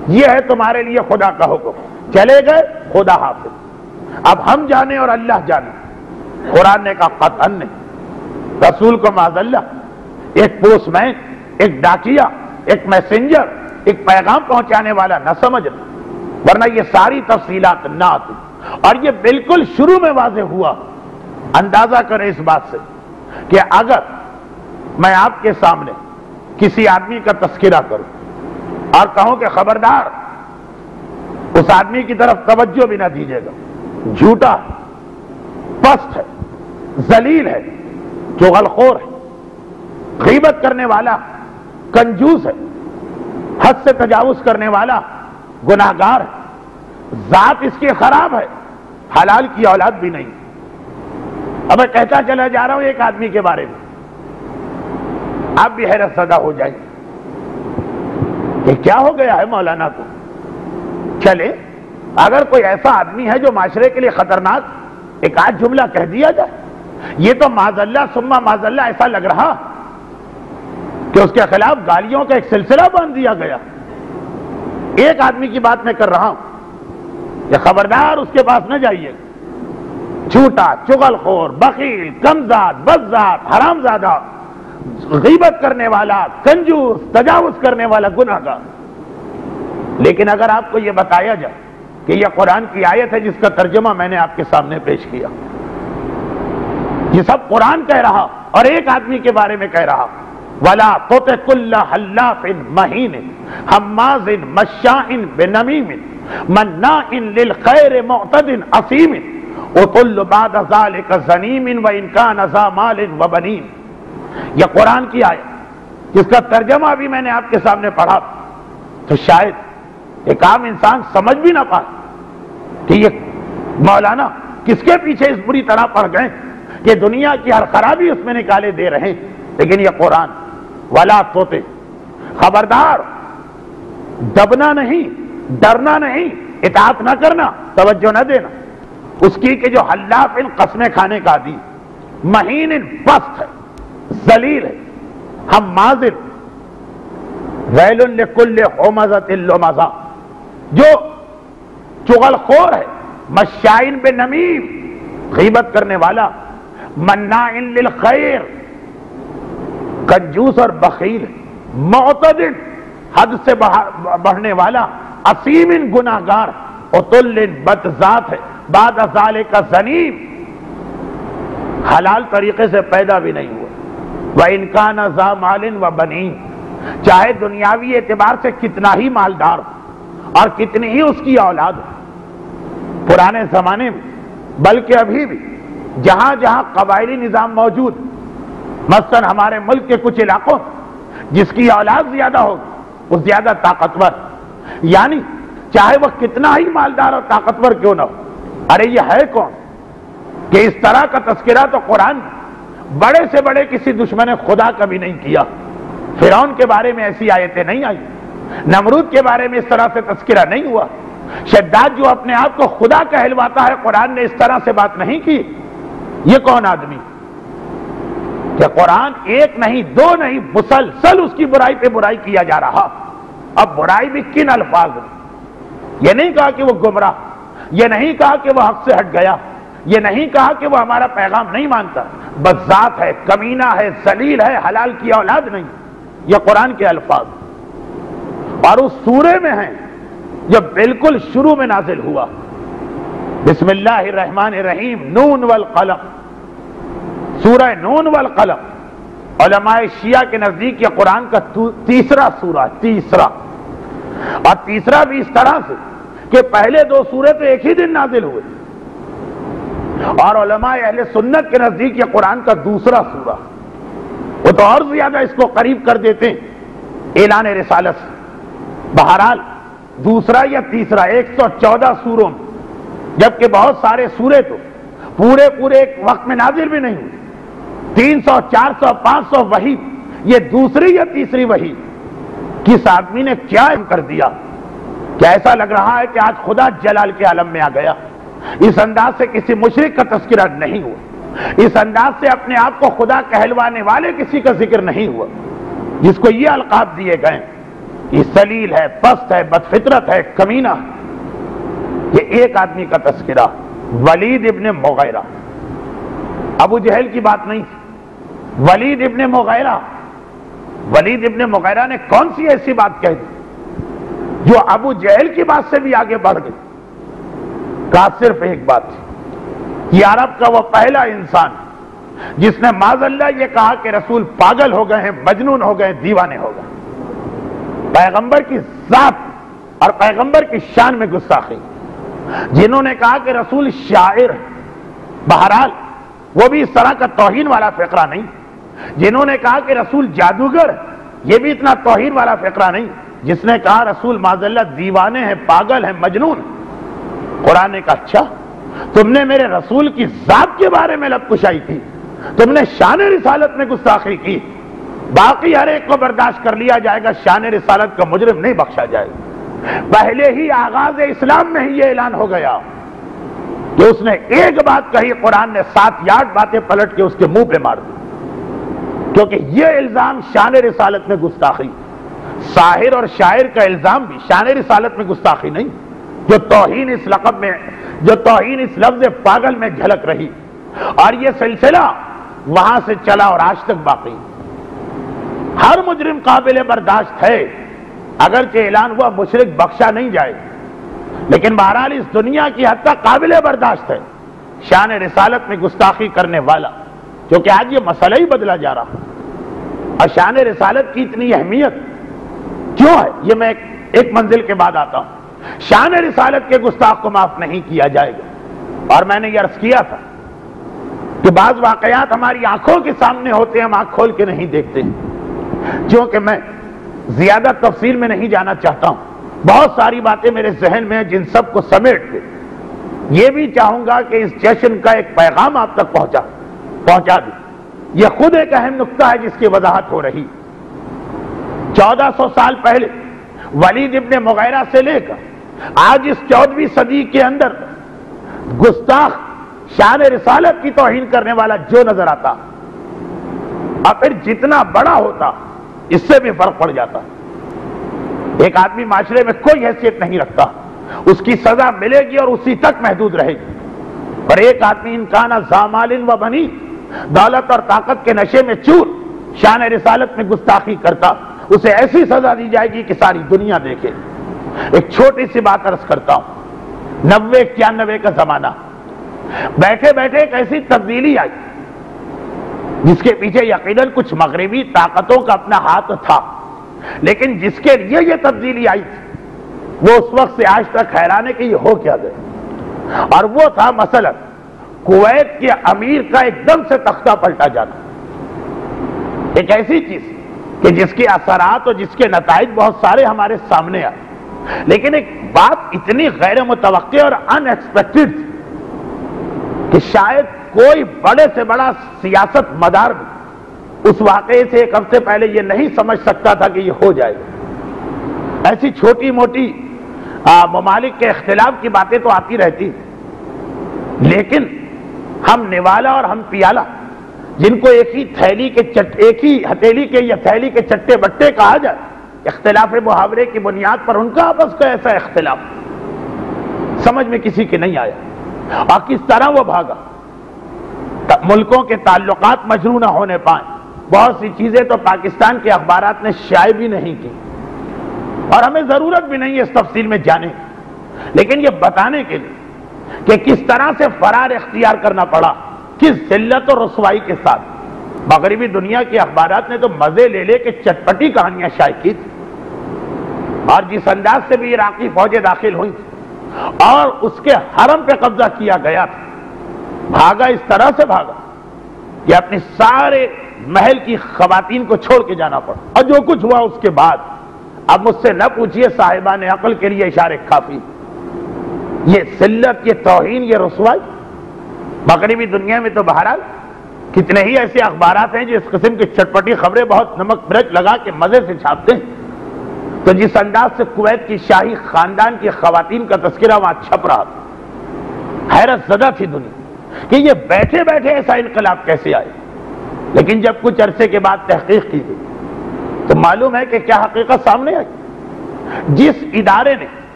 یہ ہے تمہارے لیے خدا کا حکم. چلے گئے, خدا حافظ. اب ہم جانے اور اللہ جانے. قرآن نے کہا قطعاً نہیں. رسول کو معاذ اللہ ایک پوسٹ مین, ایک ڈاکیا, ایک میسنجر, ایک پیغام پہنچانے والا نہ سمجھنا, ورنہ یہ ساری تفصیلات نہ آتی. اور یہ بالکل شروع میں واضح ہوا. اندازہ کریں اس بات سے کہ اگر میں آپ کے سامنے کسی آدمی کا تذکرہ کروں اور کہوں کہ خبردار اس آدمی کی طرف توجہ بھی نہ دیجیے گا, جھوٹا ہے, پست ہے, ذلیل ہے, چغلخور ہے, غیبت کرنے والا, کنجوس ہے, حد سے تجاوز کرنے والا, گناہگار ہے, ذات اس کی خراب ہے, حلال کی اولاد بھی نہیں. اب میں کہتا چلا جا رہا ہوں ایک آدمی کے بارے میں, آپ بھی حیرت زدہ ہو جائیں کہ کیا ہو گیا ہے مولانا کو. چلے اگر کوئی ایسا آدمی ہے جو معاشرے کے لیے خطرناک, ایک آدھ جملہ کہہ دیا جائے. یہ تو معاذ اللہ ثم معاذ اللہ ایسا لگ رہا کہ اس کے خلاف گالیوں کا ایک سلسلہ باندھ دیا گیا. ایک آدمی کی بات میں کر رہا ہوں کہ خبردار اس کے پاس نہ جائیے. جھوٹا, چغلخور, بخیل, کمزاد, بدذات, حرامزادہ, غیبت کرنے والا, کنجوس, تجاوز کرنے والا, گناہگار. لیکن اگر آپ کو یہ بتایا جائے کہ یہ قرآن کی آیت ہے جس کا ترجمہ میں نے آپ کے سامنے پیش کیا, یہ سب قرآن کہہ رہا اور ایک آدمی کے بارے میں کہہ رہا, وَلَا تُطِعْ كُلَّ حَلَّافٍ مَّهِينٍ حَمَّازٍ مَّشَّاءٍ بِنَمِيمٍ مَّنَّاعٍ لِّلْخَيْرِ مُعْتَدٍ أَثِيمٍ عُتُلٍّ بَعْدَ ذَلِكَ زَنِيمٍ وَإِن كَانَ ذَا مَالٍ وَبَنِينَ. یہ قرآن کی آیت جس کا ترجمہ بھی میں نے آپ کے سامنے پڑھا تو شاید ایک عام انسان سمجھ بھی نہ پائے کہ یہ مولانا کس کے پیچھے اس بری طرح پڑ گئے کہ دنیا کی ہر خرابی اس میں نکالے دے رہے ہیں. لیکن یہ قرآن ولا توتے, خبردار, دبنا نہیں, ڈرنا نہیں, اطاعت نہ کرنا, توجہ نہ دینا اس کی کہ جو حلاف ان قسمیں کھانے کا عادی, مہین ان پست ہے, ذلیل ہے, حماز ویل لکل ہمزۃ لمزہ, جو چغلخور ہے, مشائن بنمیم, غیبت کرنے والا, مناع للخیر, کنجوس اور بخیل, معتدل, حد سے بڑھنے والا, اسیم گناہگار, عتل بدذات ہے, بعد ذالک زنیم, حلال طریقے سے پیدا بھی نہیں ہوا. وَإِن كَانَ ذَا مَالٍ وَبَنِينَ, چاہے دنیاوی اعتبار سے کتنا ہی مالدار اور کتنی ہی اس کی اولاد ہو. پرانے زمانے میں بلکہ ابھی بھی جہاں جہاں قبائلی نظام موجود, مثلا ہمارے ملک کے کچھ علاقوں جس کی اولاد زیادہ ہوگی وہ زیادہ طاقتور, یعنی چاہے وہ کتنا ہی مالدار اور طاقتور کیوں نہ ہو. ارے یہ ہے کون کہ اس طرح کا تذکرہ تو قرآن بڑے سے بڑے کسی دشمن خدا کا بھی نہیں کیا. فرعون کے بارے میں ایسی آیتیں نہیں آئی, نمرود کے بارے میں اس طرح سے تذکرہ نہیں ہوا, شداد جو اپنے آپ کو خدا کہلواتا ہے قرآن نے اس طرح سے بات نہیں کی. یہ کون آدمی کہ قرآن ایک نہیں دو نہیں مسلسل اس کی برائی پہ برائی کیا جا رہا. اب برائی بھی کن الفاظ میں, یہ نہیں کہا کہ وہ گمراہ, یہ نہیں کہا کہ وہ حق سے ہٹ گیا, یہ نہیں کہا کہ وہ ہمارا پیغام نہیں مانتا, بس ذات ہے, کمینہ ہے, ذلیل ہے, حلال کی اولاد نہیں. یہ قرآن کے الفاظ اور اس سورے میں ہیں جو بالکل شروع میں نازل ہوا. بسم اللہ الرحمن الرحیم, نون والقلم, سورہ نون والقلم علماء شیعہ کے نزدیک یہ قرآن کا تیسرا سورہ, تیسرا, اور تیسرا بھی اس طرح سے کہ پہلے دو سورے تو ایک ہی دن نازل ہوئے, اور علماء اہل سنت کے نزدیک یہ قرآن کا دوسرا سورہ. وہ تو اور زیادہ اس کو قریب کر دیتے ہیں اعلان رسالت سے. بہرحال دوسرا یا تیسرا ایک سو چودہ سوروں میں, جبکہ بہت سارے سورے تو پورے پورے ایک وقت میں نازل بھی نہیں ہوئے, تین سو چار سو پانچ سو وحی. یہ دوسری یا تیسری وحی کس آدمی نے کیا کر دیا کہ ایسا لگ رہا ہے کہ آج خدا جلال کے عالم میں آ گیا. اس انداز سے کسی مشرک کا تذکرہ نہیں ہوا, اس انداز سے اپنے آپ کو خدا کہلوانے والے کسی کا ذکر نہیں ہوا جس کو یہ القاب دیے گئے یہ ذلیل ہے، پست ہے، بدفطرت ہے، کمینہ ہے۔ یہ ایک آدمی کا تذکرہ، ولید ابن مغیرہ۔ ابو جہل کی بات نہیں تھی، ولید ابن مغیرہ۔ ولید ابن مغیرہ نے کون سی ایسی بات کہہ دی جو ابو جہل کی بات سے بھی آگے بڑھ گئی؟ کہا صرف ایک بات تھی، یہ عرب کا وہ پہلا انسان جس نے معاذ اللہ یہ کہا کہ رسول پاگل ہو گئے ہیں، مجنون ہو گئے، دیوانے ہو گئے۔ پیغمبر کی ذات اور پیغمبر کی شان میں گستاخی۔ جنہوں نے کہا کہ رسول شاعر، بہرحال وہ بھی اس طرح کا توہین والا فقرہ نہیں۔ جنہوں نے کہا کہ رسول جادوگر، یہ بھی اتنا توہین والا فقرہ نہیں۔ جس نے کہا رسول معاذ اللہ دیوانے ہیں، پاگل ہیں، مجنون۔ قرآن نے کہا اچھا تم نے میرے رسول کی ذات کے بارے میں لب کشائی کی، تم نے شان رسالت میں گستاخی کی، باقی ہر ایک کو برداشت کر لیا جائے گا، شان رسالت کا مجرم نہیں بخشا جائے گا۔ پہلے ہی آغاز اسلام میں ہی یہ اعلان ہو گیا کہ اس نے ایک بات کہی، قرآن نے سات یارڈ باتیں پلٹ کے اس کے منہ پہ مار دی، کیونکہ یہ الزام شان رسالت میں گستاخی۔ ساحر اور شاعر کا الزام بھی شان رسالت میں گستاخی نہیں، جو توہین اس لقب میں، جو توہین اس لفظ پاگل میں جھلک رہی، اور یہ سلسلہ وہاں سے چلا اور آج تک باقی۔ ہر مجرم قابل برداشت ہے، اگرچہ اعلان ہوا مشرک بخشا نہیں جائے، لیکن بہرحال اس دنیا کی حد تک قابل برداشت ہے شان رسالت میں گستاخی کرنے والا، کیونکہ آج یہ مسئلہ ہی بدلا جا رہا۔ اور شان رسالت کی اتنی اہمیت کیوں ہے یہ میں ایک, ایک منزل کے بعد آتا ہوں۔ شان رسالت کے گستاخ کو معاف نہیں کیا جائے گا، اور میں نے یہ عرض کیا تھا کہ بعض واقعات ہماری آنکھوں کے سامنے ہوتے ہیں، ہم آنکھ کھول کے نہیں دیکھتے ہیں۔ چونکہ میں زیادہ تفصیل میں نہیں جانا چاہتا ہوں، بہت ساری باتیں میرے ذہن میں ہیں جن سب کو سمیٹ کے یہ بھی چاہوں گا کہ اس جشن کا ایک پیغام آپ تک پہنچا پہنچا دیں۔ یہ خود ایک اہم نقطہ ہے جس کی وضاحت ہو رہی۔ چودہ سو سال پہلے ولید ابن مغیرہ سے لے کر آج اس چودہویں صدی کے اندر گستاخ شان رسالت کی توہین کرنے والا جو نظر آتا، اور پھر جتنا بڑا ہوتا اس سے بھی فرق پڑ جاتا۔ ایک آدمی معاشرے میں کوئی حیثیت نہیں رکھتا، اس کی سزا ملے گی اور اسی تک محدود رہے گی، اور ایک آدمی انکان ذا مال و بنی، دولت اور طاقت کے نشے میں چور شان رسالت میں گستاخی کرتا، اسے ایسی سزا دی جائے گی کہ ساری دنیا دیکھے۔ ایک چھوٹی سی بات عرض کرتا ہوں، نوے اکیانوے کا زمانہ، بیٹھے بیٹھے ایک ایسی تبدیلی آئی جس کے پیچھے یقیناً کچھ مغربی طاقتوں کا اپنا ہاتھ تھا، لیکن جس کے لیے یہ تبدیلی آئی تھی وہ اس وقت سے آج تک حیران ہے کہ یہ ہو کیا گیا، اور وہ تھا مثلا کویت کے امیر کا ایک دم سے تختہ پلٹا جانا۔ ایک ایسی چیز کہ جس کے اثرات اور جس کے نتائج بہت سارے ہمارے سامنے آئے، لیکن ایک بات اتنی غیر متوقع اور ان ایکسپیکٹڈ تھی کہ شاید کوئی بڑے سے بڑا سیاست مدار بھی اس واقعے سے ایک ہفتے پہلے یہ نہیں سمجھ سکتا تھا کہ یہ ہو جائے گا۔ ایسی چھوٹی موٹی ممالک کے اختلاف کی باتیں تو آتی رہتی، لیکن ہم نوالا اور ہم پیالہ، جن کو ایک ہی تھیلی کے چٹ ایک ہی ہتھیلی کے یا تھیلی کے چٹے بٹے کہا جائے، اختلاف محاورے کی بنیاد پر ان کا آپس کا ایسا اختلاف سمجھ میں کسی کے نہیں آیا، اور کس طرح وہ بھاگا۔ ملکوں کے تعلقات مجروح نہ ہونے پائیں، بہت سی چیزیں تو پاکستان کے اخبارات نے شائع بھی نہیں کی، اور ہمیں ضرورت بھی نہیں ہے اس تفصیل میں جانے، لیکن یہ بتانے کے لیے کہ کس طرح سے فرار اختیار کرنا پڑا، کس ذلت اور رسوائی کے ساتھ۔ مغربی دنیا کے اخبارات نے تو مزے لے لے کے چٹپٹی کہانیاں شائع کی تھی، اور جس انداز سے بھی عراقی فوجیں داخل ہوئی تھی اور اس کے حرم پہ قبضہ کیا گیا تھا، بھاگا اس طرح سے بھاگا کہ اپنے سارے محل کی خواتین کو چھوڑ کے جانا پڑا، اور جو کچھ ہوا اس کے بعد اب مجھ سے نہ پوچھئے، صاحبان عقل کے لیے اشارے کافی۔ یہ ذلت، یہ توہین، یہ رسوائی مغربی دنیا میں تو بہرحال کتنے ہی ایسے اخبارات ہیں جو اس قسم کی چٹپٹی خبریں بہت نمک مرچ لگا کے مزے سے چھاپتے ہیں، تو جس انداز سے کویت کی شاہی خاندان کی خواتین کا تذکرہ وہاں چھپ رہا تھا، حیرت زدہ تھی دنیا کہ یہ بیٹھے بیٹھے ایسا انقلاب کیسے آئے۔ لیکن جب کچھ عرصے کے بعد تحقیق کی گئی تو معلوم ہے کہ کیا حقیقت سامنے آئی جس ادارے نے،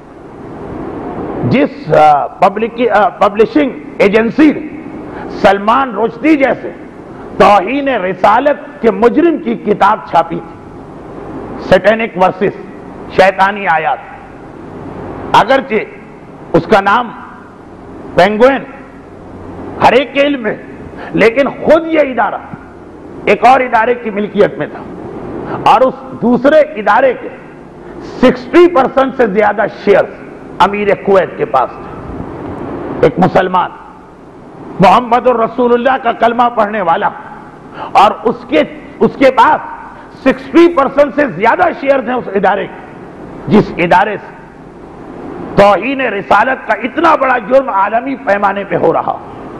جس پبلشنگ ایجنسی نے سلمان رشدی جیسے توہین رسالت کے مجرم کی کتاب چھاپی تھی، سیٹینک ورسز، شیطانی آیات، اگرچہ اس کا نام پینگوئن ہر ایک کے علم میں، لیکن خود یہ ادارہ ایک اور ادارے کی ملکیت میں تھا، اور اس دوسرے ادارے کے سکسٹی پرسنٹ سے زیادہ شیئرز امیر کویت کے پاس تھے۔ ایک مسلمان محمد الرسول اللہ کا کلمہ پڑھنے والا، اور اس کے اس کے پاس سکسٹی پرسنٹ سے زیادہ شیئرز ہیں اس ادارے کے، جس ادارے سے توہین رسالت کا اتنا بڑا جرم عالمی پیمانے پہ ہو رہا۔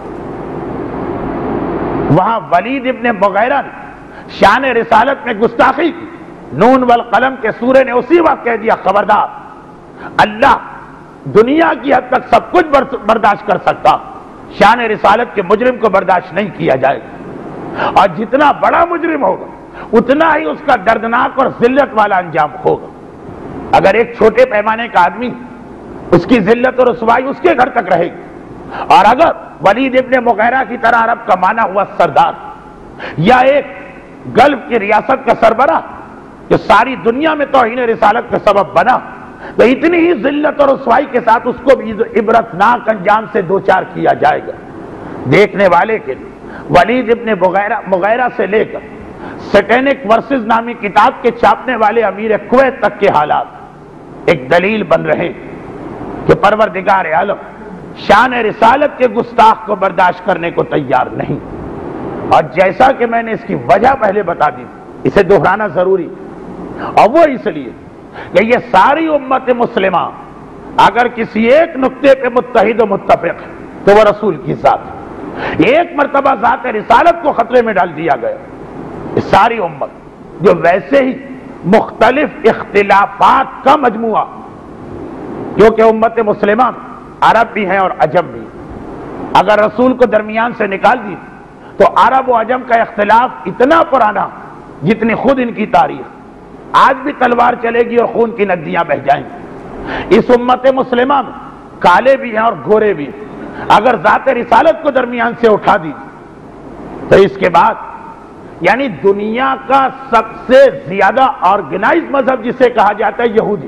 وہاں ولید ابن مغیرہ نے شان رسالت میں گستاخی کی، نون والقلم کے سورے نے اسی وقت کہہ دیا خبردار، اللہ دنیا کی حد تک سب کچھ برداشت کر سکتا، شان رسالت کے مجرم کو برداشت نہیں کیا جائے گا، اور جتنا بڑا مجرم ہوگا اتنا ہی اس کا دردناک اور ذلت والا انجام ہوگا۔ اگر ایک چھوٹے پیمانے کا آدمی، اس کی ذلت اور رسوائی اس کے گھر تک رہے گی، اور اگر ولید ابن مغیرہ کی طرح عرب کا مانا ہوا سردار یا ایک گلف کی ریاست کا سربراہ جو ساری دنیا میں توہین رسالت کا سبب بنا، تو اتنی ہی ذلت اور رسوائی کے ساتھ اس کو بھی عبرتناک انجام سے دوچار کیا جائے گا۔ دیکھنے والے کے لیے ولید ابن مغیرہ مغیرہ سے لے کر سیٹینک ورسز نامی کتاب کے چھاپنے والے امیر کویت تک کے حالات ایک دلیل بن رہے کہ پروردگار عالم شان رسالت کے گستاخ کو برداشت کرنے کو تیار نہیں۔ اور جیسا کہ میں نے اس کی وجہ پہلے بتا دی، اسے دہرانا ضروری، اور وہ اس لیے کہ یہ ساری امت مسلمہ اگر کسی ایک نقطے پہ متحد و متفق ہے تو وہ رسول کی ذات، ایک مرتبہ ذات رسالت کو خطرے میں ڈال دیا گیا، یہ ساری امت جو ویسے ہی مختلف اختلافات کا مجموعہ، کیونکہ امت مسلمہ عرب بھی ہیں اور عجم بھی، اگر رسول کو درمیان سے نکال دی تو عرب و عجم کا اختلاف اتنا پرانا جتنی خود ان کی تاریخ، آج بھی تلوار چلے گی اور خون کی ندیاں بہہ جائیں گی۔ اس امت مسلمہ میں کالے بھی ہیں اور گورے بھی ہیں، اگر ذات رسالت کو درمیان سے اٹھا دی تو اس کے بعد یعنی دنیا کا سب سے زیادہ آرگنائز مذہب جسے کہا جاتا ہے یہودی،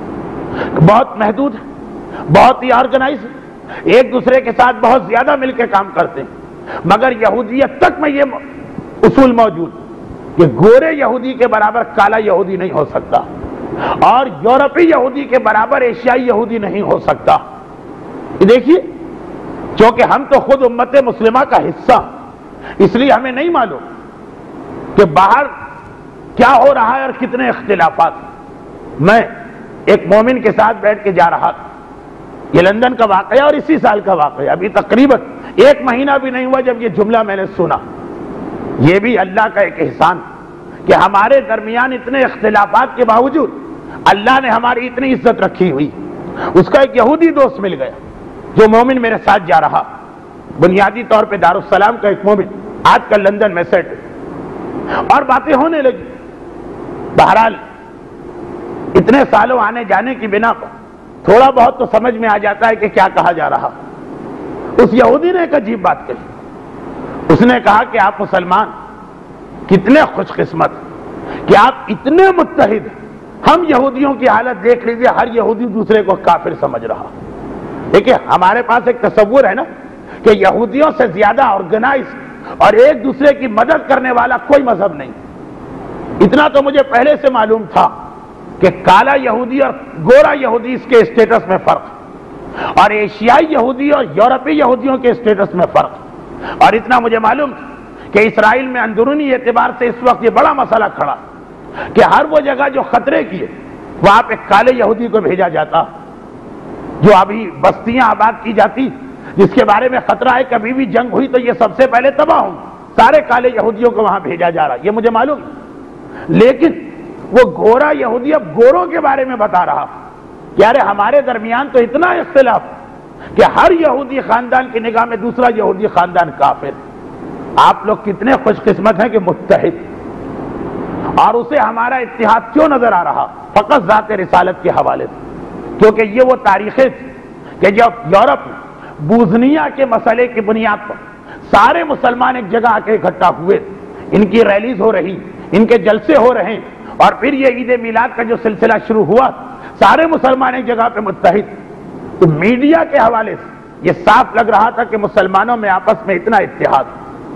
بہت محدود ہے، بہت ہی آرگنائز ہے، ایک دوسرے کے ساتھ بہت زیادہ مل کے کام کرتے ہیں، مگر یہودیت تک میں یہ اصول موجود کہ گورے یہودی کے برابر کالا یہودی نہیں ہو سکتا، اور یورپی یہودی کے برابر ایشیائی یہودی نہیں ہو سکتا۔ دیکھیے، چونکہ ہم تو خود امت مسلمہ کا حصہ، اس لیے ہمیں نہیں معلوم کہ باہر کیا ہو رہا ہے اور کتنے اختلافات۔ میں ایک مومن کے ساتھ بیٹھ کے جا رہا تھا، یہ لندن کا واقعہ اور اسی سال کا واقعہ، ابھی تقریباً ایک مہینہ بھی نہیں ہوا جب یہ جملہ میں نے سنا۔ یہ بھی اللہ کا ایک احسان کہ ہمارے درمیان اتنے اختلافات کے باوجود اللہ نے ہماری اتنی عزت رکھی ہوئی۔ اس کا ایک یہودی دوست مل گیا جو مومن میرے ساتھ جا رہا، بنیادی طور پہ دارالسلام کا ایک مومن، آج کل لندن میں سیٹ، اور باتیں ہونے لگی۔ بہرحال اتنے سالوں آنے جانے کی بنا پر تھوڑا بہت تو سمجھ میں آ جاتا ہے کہ کیا کہا جا رہا۔ اس یہودی نے ایک عجیب بات کہی، اس نے کہا کہ آپ مسلمان کتنے خوش قسمت کہ آپ اتنے متحد، ہم یہودیوں کی حالت دیکھ لیجیے، ہر یہودی دوسرے کو کافر سمجھ رہا۔ دیکھیں ہمارے پاس ایک تصور ہے نا کہ یہودیوں سے زیادہ آرگنائز اور ایک دوسرے کی مدد کرنے والا کوئی مذہب نہیں۔ اتنا تو مجھے پہلے سے معلوم تھا کہ کالا یہودی اور گورا یہودی اس کے اسٹیٹس میں فرق، اور ایشیائی یہودی اور یورپی یہودیوں کے اسٹیٹس میں فرق، اور اتنا مجھے معلوم تھا کہ اسرائیل میں اندرونی اعتبار سے اس وقت یہ بڑا مسئلہ کھڑا کہ ہر وہ جگہ جو خطرے کی ہے وہاں پہ کالے یہودی کو بھیجا جاتا، جو ابھی بستیاں آباد کی جاتی جس کے بارے میں خطرہ ہے کبھی بھی جنگ ہوئی تو یہ سب سے پہلے تباہ ہوں، سارے کالے یہودیوں کو وہاں بھیجا جا رہا، یہ مجھے معلوم۔ لیکن وہ گورا یہودی اب گوروں کے بارے میں بتا رہا کہ ارے ہمارے درمیان تو اتنا اختلاف کہ ہر یہودی خاندان کی نگاہ میں دوسرا یہودی خاندان کافر۔ آپ لوگ کتنے خوش قسمت ہیں کہ متحد، اور اسے ہمارا اتحاد کیوں نظر آ رہا؟ فقط ذات رسالت کے حوالے سے، کیونکہ یہ وہ تاریخیں تھی کہ جب یورپ میں بوزنیا کے مسئلے کی بنیاد پر سارے مسلمان ایک جگہ آ کے اکٹھا ہوئے، ان کی ریلیز ہو رہی، ان کے جلسے ہو رہے ہیں، اور پھر یہ عید میلاد کا جو سلسلہ شروع ہوا، سارے مسلمان ایک جگہ پہ متحد، تو میڈیا کے حوالے سے یہ صاف لگ رہا تھا کہ مسلمانوں میں آپس میں اتنا اتحاد.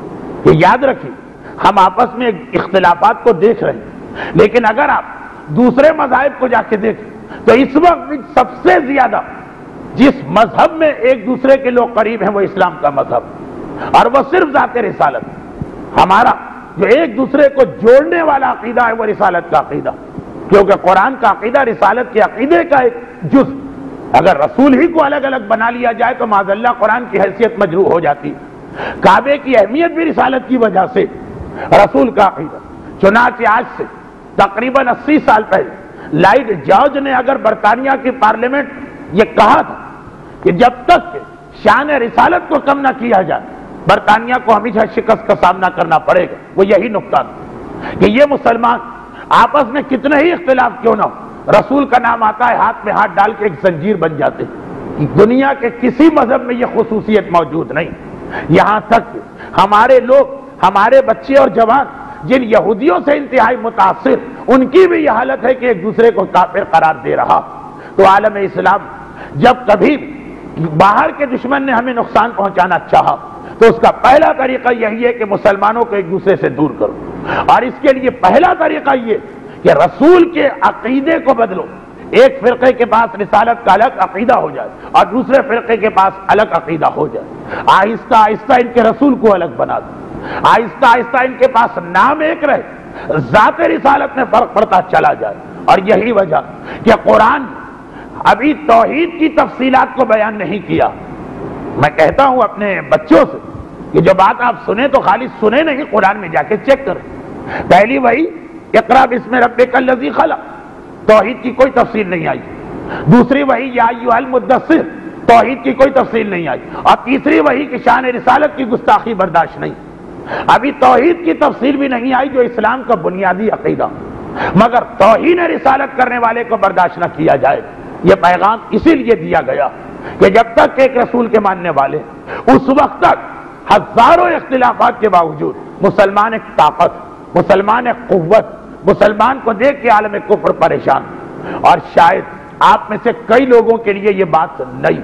یہ یاد رکھیں، ہم آپس میں اختلافات کو دیکھ رہے ہیں، لیکن اگر آپ دوسرے مذاہب کو جا کے دیکھیں تو اس وقت سب سے زیادہ جس مذہب میں ایک دوسرے کے لوگ قریب ہیں وہ اسلام کا مذہب، اور وہ صرف ذات رسالت. ہمارا جو ایک دوسرے کو جوڑنے والا عقیدہ ہے وہ رسالت کا عقیدہ، کیونکہ قرآن کا عقیدہ رسالت کے عقیدے کا ایک جز. اگر رسول ہی کو الگ الگ بنا لیا جائے تو معاذ اللہ قرآن کی حیثیت مجروح ہو جاتی. کعبے کی اہمیت بھی رسالت کی وجہ سے، رسول کا عقیدہ. چنانچہ آج سے تقریباً اسی سال پہلے لائٹ جارج نے اگر برطانیہ کی پارلیمنٹ یہ کہا تھا کہ جب تک کہ شان رسالت کو کم نہ کیا جائے برطانیہ کو ہمیشہ شکست کا سامنا کرنا پڑے گا، وہ یہی نقطہ تھا کہ یہ مسلمان آپس میں کتنے ہی اختلاف کیوں نہ ہو، رسول کا نام آتا ہے ہاتھ میں ہاتھ ڈال کے ایک زنجیر بن جاتے ہیں. دنیا کے کسی مذہب میں یہ خصوصیت موجود نہیں. یہاں تک کہ ہمارے لوگ، ہمارے بچے اور جوان جن یہودیوں سے انتہائی متاثر، ان کی بھی یہ حالت ہے کہ ایک دوسرے کو کافر قرار دے رہا. تو عالم اسلام جب کبھی باہر کے دشمن نے ہمیں نقصان پہنچانا چاہا تو اس کا پہلا طریقہ یہی ہے کہ مسلمانوں کو ایک دوسرے سے دور کرو، اور اس کے لیے پہلا طریقہ یہ کہ رسول کے عقیدے کو بدلو. ایک فرقے کے پاس رسالت کا الگ عقیدہ ہو جائے اور دوسرے فرقے کے پاس الگ عقیدہ ہو جائے. آہستہ آہستہ ان کے رسول کو الگ بنا دو، آہستہ آہستہ ان کے پاس نام ایک رہے، ذات رسالت میں فرق پڑتا چلا جائے. اور یہی وجہ کہ قرآن ابھی توحید کی تفصیلات کو بیان نہیں کیا. میں کہتا ہوں اپنے بچوں سے کہ جو بات آپ سنیں تو خالی سنیں نہیں، قرآن میں جا کے چیک کریں. پہلی وہی اقرا بسم ربک الذی خلق، توحید کی کوئی تفصیل نہیں آئی. دوسری وہی یا ایھا المدثر، توحید کی کوئی تفصیل نہیں آئی. اور تیسری وہی کہ شان رسالت کی گستاخی برداشت نہیں. ابھی توحید کی تفصیل بھی نہیں آئی جو اسلام کا بنیادی عقیدہ، مگر توہین رسالت کرنے والے کو برداشت نہ کیا جائے. یہ پیغام اسی لیے دیا گیا کہ جب تک ایک رسول کے ماننے والے، اس وقت تک ہزاروں اختلافات کے باوجود مسلمان ایک طاقت، مسلمان ایک قوت، مسلمان کو دیکھ کے عالم کفر پریشان. اور شاید آپ میں سے کئی لوگوں کے لیے یہ بات نہیں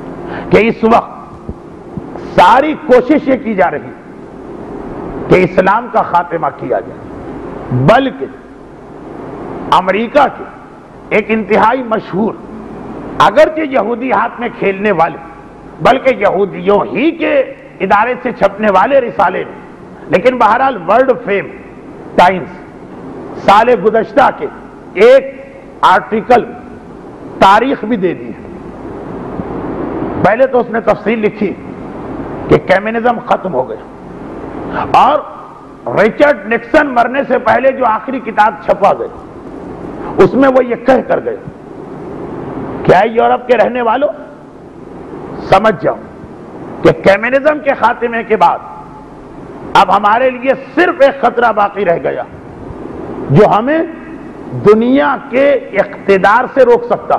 کہ اس وقت ساری کوشش یہ کی جا رہی کہ اسلام کا خاتمہ کیا جائے، بلکہ امریکہ کے ایک انتہائی مشہور، اگرچہ یہودی ہاتھ میں کھیلنے والے، بلکہ یہودیوں ہی کے ادارے سے چھپنے والے رسالے میں، لیکن بہرحال ورلڈ فیم ٹائمز سال گزشتہ کے ایک آرٹیکل تاریخ بھی دے دی ہے. پہلے تو اس نے تفصیل لکھی کہ کمیونزم ختم ہو گیا، اور رچرڈ نکسن مرنے سے پہلے جو آخری کتاب چھپا گئی اس میں وہ یہ کہہ کر گئے کیا یورپ کے رہنے والوں سمجھ جاؤ کہ کمیونزم کے خاتمے کے بعد اب ہمارے لیے صرف ایک خطرہ باقی رہ گیا جو ہمیں دنیا کے اقتدار سے روک سکتا،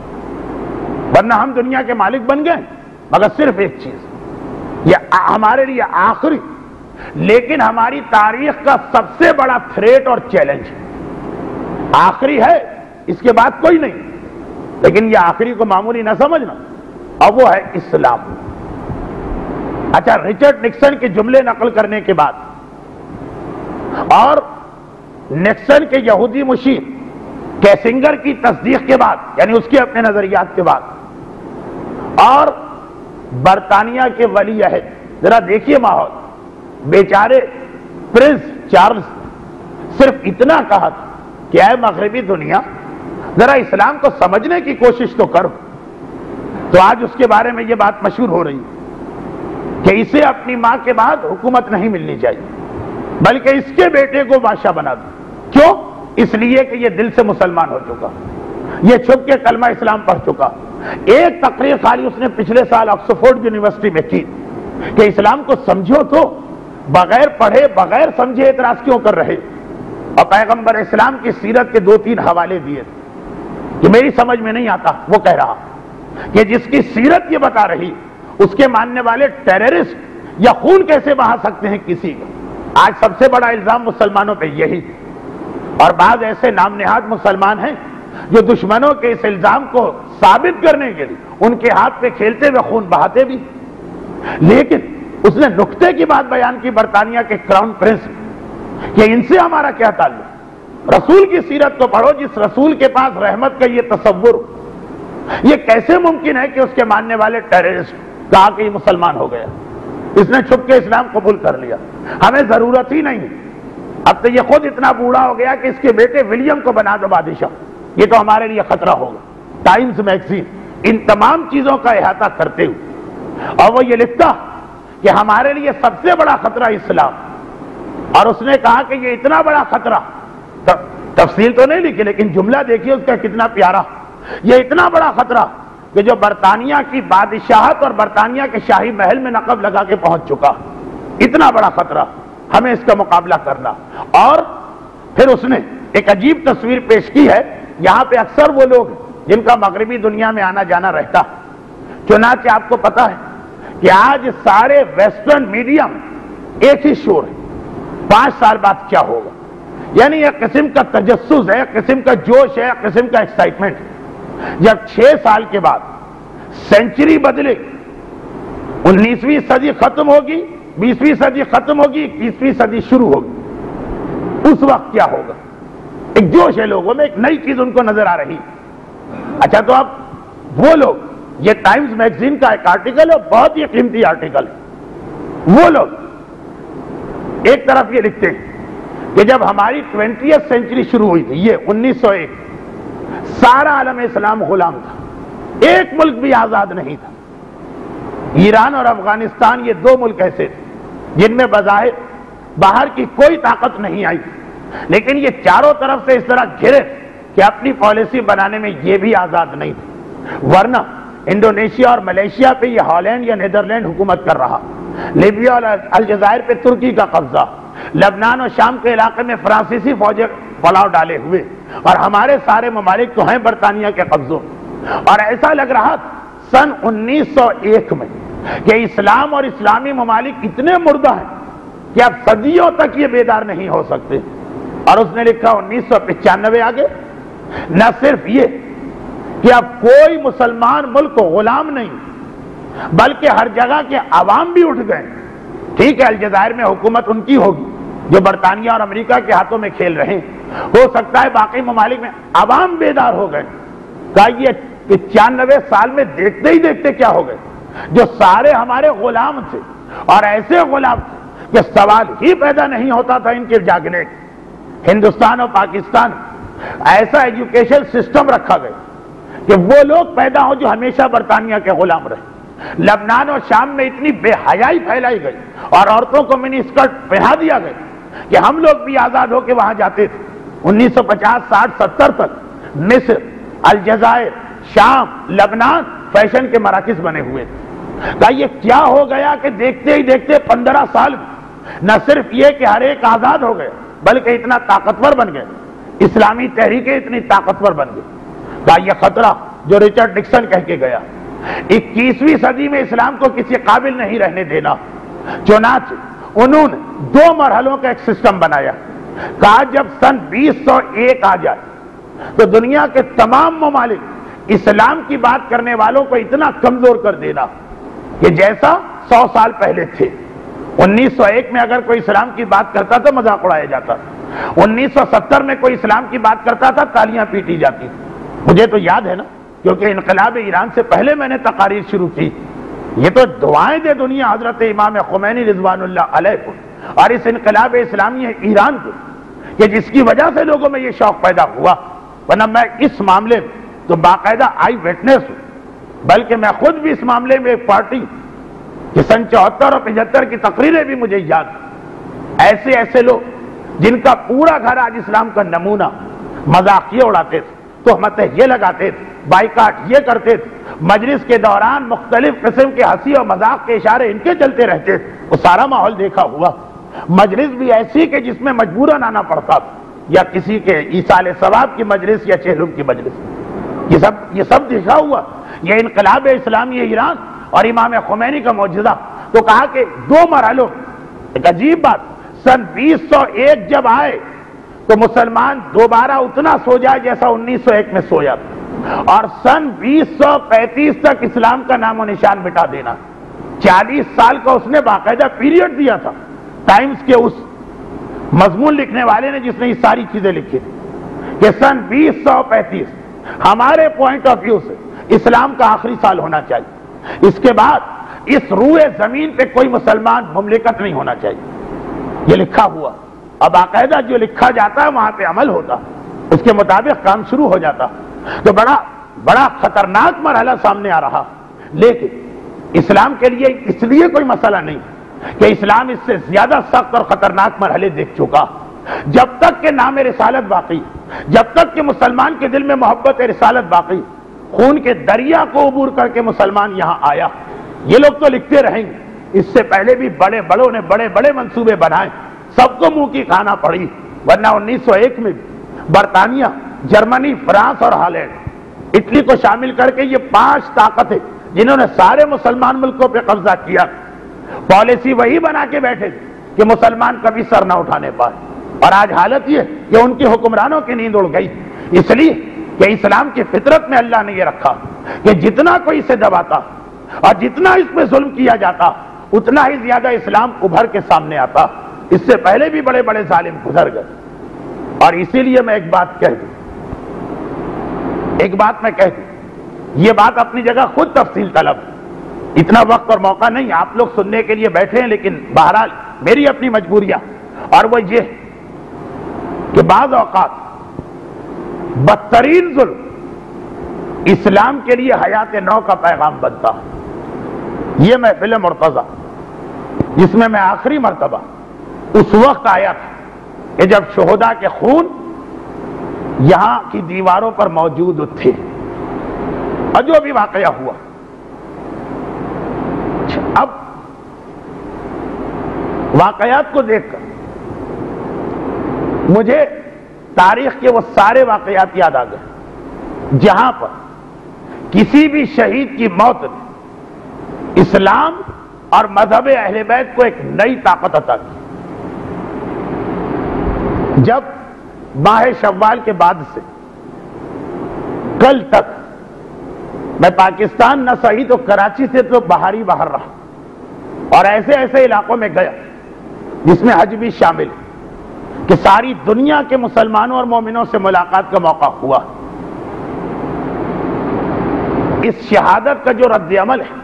ورنہ ہم دنیا کے مالک بن گئے، مگر صرف ایک چیز یہ ہمارے لیے آخری لیکن ہماری تاریخ کا سب سے بڑا تھریٹ اور چیلنج ہے. آخری ہے، اس کے بعد کوئی نہیں، لیکن یہ آخری کو معمولی نہ سمجھنا، اور وہ ہے اسلام. اچھا، رچرڈ نکسن کے جملے نقل کرنے کے بعد اور نکسن کے یہودی مشیر کیسنگر کی تصدیق کے بعد، یعنی اس کے اپنے نظریات کے بعد، اور برطانیہ کے ولی عہد، ذرا دیکھیے ماحول، بیچارے پرنس چارلز صرف اتنا کہا تھا کہ اے مغربی دنیا ذرا اسلام کو سمجھنے کی کوشش تو کرو. تو آج اس کے بارے میں یہ بات مشہور ہو رہی کہ اسے اپنی ماں کے بعد حکومت نہیں ملنی چاہیے بلکہ اس کے بیٹے کو بادشاہ بنا دو. کیوں؟ اس لیے کہ یہ دل سے مسلمان ہو چکا، یہ چھپ کے کلمہ اسلام پڑھ چکا. ایک تقریر خالی اس نے پچھلے سال آکسفورڈ یونیورسٹی میں کی کہ اسلام کو سمجھو تو، بغیر پڑھے بغیر سمجھے اعتراض کیوں کر رہے. اور پیغمبر اسلام کی سیرت کے دو تین حوالے دیے تھے کہ میری سمجھ میں نہیں آتا. وہ کہہ رہا کہ جس کی سیرت یہ بتا رہی اس کے ماننے والے ٹیررسٹ یا خون کیسے بہا سکتے ہیں کسی کا. آج سب سے بڑا الزام مسلمانوں پہ یہی. اور بعض ایسے نام نہاد مسلمان ہیں جو دشمنوں کے اس الزام کو ثابت کرنے کے لیے ان کے ہاتھ پہ کھیلتے ہوئے خون بہاتے بھی. لیکن اس نے نکتے کی بات بیان کی برطانیہ کے کراؤن پرنس کہ ان سے ہمارا کیا تعلق. رسول کی سیرت کو پڑھو جس رسول کے پاس رحمت کا یہ تصور. یہ کیسے ممکن ہے کہ اس کے ماننے والے ٹیررسٹ کہا کہ یہ مسلمان ہو گیا, اس نے چھپ کے اسلام قبول کر لیا, ہمیں ضرورت ہی نہیں. اب تو یہ خود اتنا بوڑھا ہو گیا کہ اس کے بیٹے ولیم کو بنا دو بادشاہ, یہ تو ہمارے لیے خطرہ ہوگا. ٹائمز میگزین ان تمام چیزوں کا احاطہ کرتے ہوئے اور وہ یہ لکھتا کہ ہمارے لیے سب سے بڑا خطرہ اسلام. اور اس نے کہا کہ یہ اتنا بڑا خطرہ, تفصیل تو نہیں لکھی لیکن جملہ دیکھیے اس کا کتنا پیارا. یہ اتنا بڑا خطرہ کہ جو برطانیہ کی بادشاہت اور برطانیہ کے شاہی محل میں نقب لگا کے پہنچ چکا. اتنا بڑا خطرہ, ہمیں اس کا مقابلہ کرنا. اور پھر اس نے ایک عجیب تصویر پیش کی ہے. یہاں پہ اکثر وہ لوگ جن کا مغربی دنیا میں آنا جانا رہتا, چنانچہ آپ کو پتا ہے کہ آج سارے ویسٹرن میڈیم ایک ہی شور ہے, پانچ سال بعد کیا ہوگا. یعنی ایک قسم کا تجسس ہے, ایک قسم کا جوش ہے, ایک قسم کا ایکسائٹمنٹ. جب چھ سال کے بعد سینچری بدلے, انیسویں صدی ختم ہوگی, بیسویں صدی ختم ہوگی, اکیسویں صدی شروع ہوگی, اس وقت کیا ہوگا. ایک جوش ہے لوگوں میں, ایک نئی چیز ان کو نظر آ رہی. اچھا تو اب وہ لوگ, یہ ٹائمز میگزین کا ایک آرٹیکل ہے, بہت ہی قیمتی آرٹیکل ہے. وہ لوگ ایک طرف یہ لکھتے ہیں کہ جب ہماری ٹوینٹیتھ سینچری شروع ہوئی تھی, یہ انیس سو ایک, سارا عالم اسلام غلام تھا, ایک ملک بھی آزاد نہیں تھا. ایران اور افغانستان یہ دو ملک ایسے تھے جن میں بظاہر باہر کی کوئی طاقت نہیں آئی, لیکن یہ چاروں طرف سے اس طرح گھرے کہ اپنی پالیسی بنانے میں یہ بھی آزاد نہیں تھے. ورنہ انڈونیشیا اور ملیشیا پہ یہ ہالینڈ یا نیدرلینڈ حکومت کر رہا, لیبیا اور الجزائر پہ ترکی کا قبضہ, لبنان اور شام کے علاقے میں فرانسیسی فوجیں پڑاؤ ڈالے ہوئے, اور ہمارے سارے ممالک تو ہیں برطانیہ کے قبضوں. اور ایسا لگ رہا سن انیس سو ایک میں کہ اسلام اور اسلامی ممالک اتنے مردہ ہیں کہ اب صدیوں تک یہ بیدار نہیں ہو سکتے. اور اس نے لکھا انیس سو پچانوے آگے, نہ صرف یہ کہ اب کوئی مسلمان ملک غلام نہیں, بلکہ ہر جگہ کے عوام بھی اٹھ گئے. ٹھیک ہے الجزائر میں حکومت ان کی ہوگی جو برطانیہ اور امریکہ کے ہاتھوں میں کھیل رہے ہیں, ہو سکتا ہے باقی ممالک میں عوام بیدار ہو گئے. کہا یہ پچانوے سال میں دیکھتے ہی دیکھتے کیا ہو گئے, جو سارے ہمارے غلام تھے, اور ایسے غلام تھے کہ سوال ہی پیدا نہیں ہوتا تھا ان کے جاگنے. ہندوستان اور پاکستان ایسا ایجوکیشن سسٹم رکھا گیا کہ وہ لوگ پیدا ہوں جو ہمیشہ برطانیہ کے غلام رہے. لبنان اور شام میں اتنی بے حیائی پھیلائی گئی اور عورتوں کو منی اسکرٹ پہنا دیا گیا کہ ہم لوگ بھی آزاد ہو کے وہاں جاتے تھے. انیس سو پچاس ساٹھ ستر تک مصر, الجزائر, شام, لبنان فیشن کے مراکز بنے ہوئے تھے. کہا یہ کیا ہو گیا کہ دیکھتے ہی دیکھتے پندرہ سال نہ صرف یہ کہ ہر ایک آزاد ہو گئے بلکہ اتنا طاقتور بن گئے, اسلامی تحریکیں اتنی طاقتور بن گئی. کہا یہ خطرہ جو رچرڈ نکسن کہہ کے گیا, اکیسویں صدی میں اسلام کو کسی قابل نہیں رہنے دینا. چنانچہ انہوں نے دو مرحلوں کا ایک سسٹم بنایا. کہا جب سن بیس سو ایک آ جائے تو دنیا کے تمام ممالک اسلام کی بات کرنے والوں کو اتنا کمزور کر دینا کہ جیسا سو سال پہلے تھے. انیس سو ایک میں اگر کوئی اسلام کی بات کرتا تو مذاق اڑایا جاتا, انیس سو ستر میں کوئی اسلام کی بات کرتا تھا تالیاں پیٹی جاتی. مجھے تو یاد ہے نا, کیونکہ انقلاب ایران سے پہلے میں نے تقاریر شروع کی. یہ تو دعائیں دے دنیا حضرت امام خمینی رضوان اللہ علیہ کو اور اس انقلاب اسلامی ایران کو کہ جس کی وجہ سے لوگوں میں یہ شوق پیدا ہوا. ورنہ میں اس معاملے میں تو باقاعدہ آئی وٹنس ہوں, بلکہ میں خود بھی اس معاملے میں ایک پارٹی کہ سن چوہتر اور پچہتر کی تقریریں بھی مجھے یاد. ایسے ایسے لوگ جن کا پورا گھر آج اسلام کا نمونہ, مذاق یہ اڑاتے تھے, تہمتیں یہ لگاتے تھے, بائیکاٹ یہ کرتے تھے, مجلس کے دوران مختلف قسم کے ہنسی اور مذاق کے اشارے ان کے چلتے رہتے تھے. وہ سارا ماحول دیکھا ہوا. مجلس بھی ایسی کہ جس میں مجبوراً آنا پڑتا تھا. یا کسی کے ایصال ثواب کی مجلس یا چہلم کی مجلس، یہ سب یہ سب دکھا ہوا یہ انقلاب اسلامی ایران اور امام خمینی کا معجزہ۔ تو کہا کہ دو مرحلوں، ایک عجیب بات، سن بیس سو ایک جب آئے تو مسلمان دوبارہ اتنا سو جائے جیسا انیس سو ایک میں سویا تھا، اور سن بیس سو پینتیس تک اسلام کا نام و نشان مٹا دینا۔ چالیس سال کا اس نے باقاعدہ پیریڈ دیا تھا، ٹائمز کے اس مضمون لکھنے والے نے جس نے یہ ساری چیزیں لکھی تھی کہ سن بیس سو پینتیس ہمارے پوائنٹ آف ویو سے اسلام کا آخری سال ہونا چاہیے، اس کے بعد اس روئے زمین پہ کوئی مسلمان مملکت نہیں ہونا چاہیے، یہ لکھا ہوا۔ اب باقاعدہ جو لکھا جاتا ہے وہاں پہ عمل ہوتا، اس کے مطابق کام شروع ہو جاتا، تو بڑا بڑا خطرناک مرحلہ سامنے آ رہا۔ لیکن اسلام کے لیے اس لیے کوئی مسئلہ نہیں کہ اسلام اس سے زیادہ سخت اور خطرناک مرحلے دیکھ چکا۔ جب تک کہ نام رسالت باقی، جب تک کہ مسلمان کے دل میں محبت رسالت باقی، خون کے دریا کو عبور کر کے مسلمان یہاں آیا۔ یہ لوگ تو لکھتے رہیں گے، اس سے پہلے بھی بڑے بڑوں نے بڑے بڑے منصوبے بنائے، سب کو منہ کی کھانا پڑی، ورنہ انیس سو ایک میں برطانیہ، جرمنی، فرانس اور ہالینڈ، اٹلی کو شامل کر کے یہ پانچ طاقتیں جنہوں نے سارے مسلمان ملکوں پہ قبضہ کیا، پالیسی وہی بنا کے بیٹھے تھے کہ مسلمان کبھی سر نہ اٹھانے پائے، اور آج حالت یہ کہ ان کی حکمرانوں کی نیند اڑ گئی، اس لیے کہ اسلام کی فطرت میں اللہ نے یہ رکھا کہ جتنا کوئی اسے دباتا اور جتنا اس پہ ظلم کیا جاتا اتنا ہی زیادہ اسلام ابھر کے سامنے آتا۔ اس سے پہلے بھی بڑے بڑے ظالم گزر گئے، اور اسی لیے میں ایک بات کہہ دوں ایک بات میں کہہ دوں یہ بات اپنی جگہ خود تفصیل طلب، اتنا وقت اور موقع نہیں، آپ لوگ سننے کے لیے بیٹھے ہیں، لیکن بہرحال میری اپنی مجبوریاں، اور وہ یہ کہ بعض اوقات بدترین ظلم اسلام کے لیے حیات نو کا پیغام بنتا۔ یہ محفل مرتضی جس میں میں آخری مرتبہ اس وقت آیا تھا کہ جب شہداء کے خون یہاں کی دیواروں پر موجود تھے، اور جو بھی واقعہ ہوا، اب واقعات کو دیکھ کر مجھے تاریخ کے وہ سارے واقعات یاد آ گئے جہاں پر کسی بھی شہید کی موت نے اسلام اور مذہب اہل بیت کو ایک نئی طاقت عطا کی۔ جب ماہ شوال کے بعد سے کل تک میں پاکستان نہ صحیح تو کراچی سے تو باہر ہی باہر رہا، اور ایسے ایسے علاقوں میں گیا جس میں حج بھی شامل ہے کہ ساری دنیا کے مسلمانوں اور مومنوں سے ملاقات کا موقع ہوا۔ اس شہادت کا جو رد عمل ہے،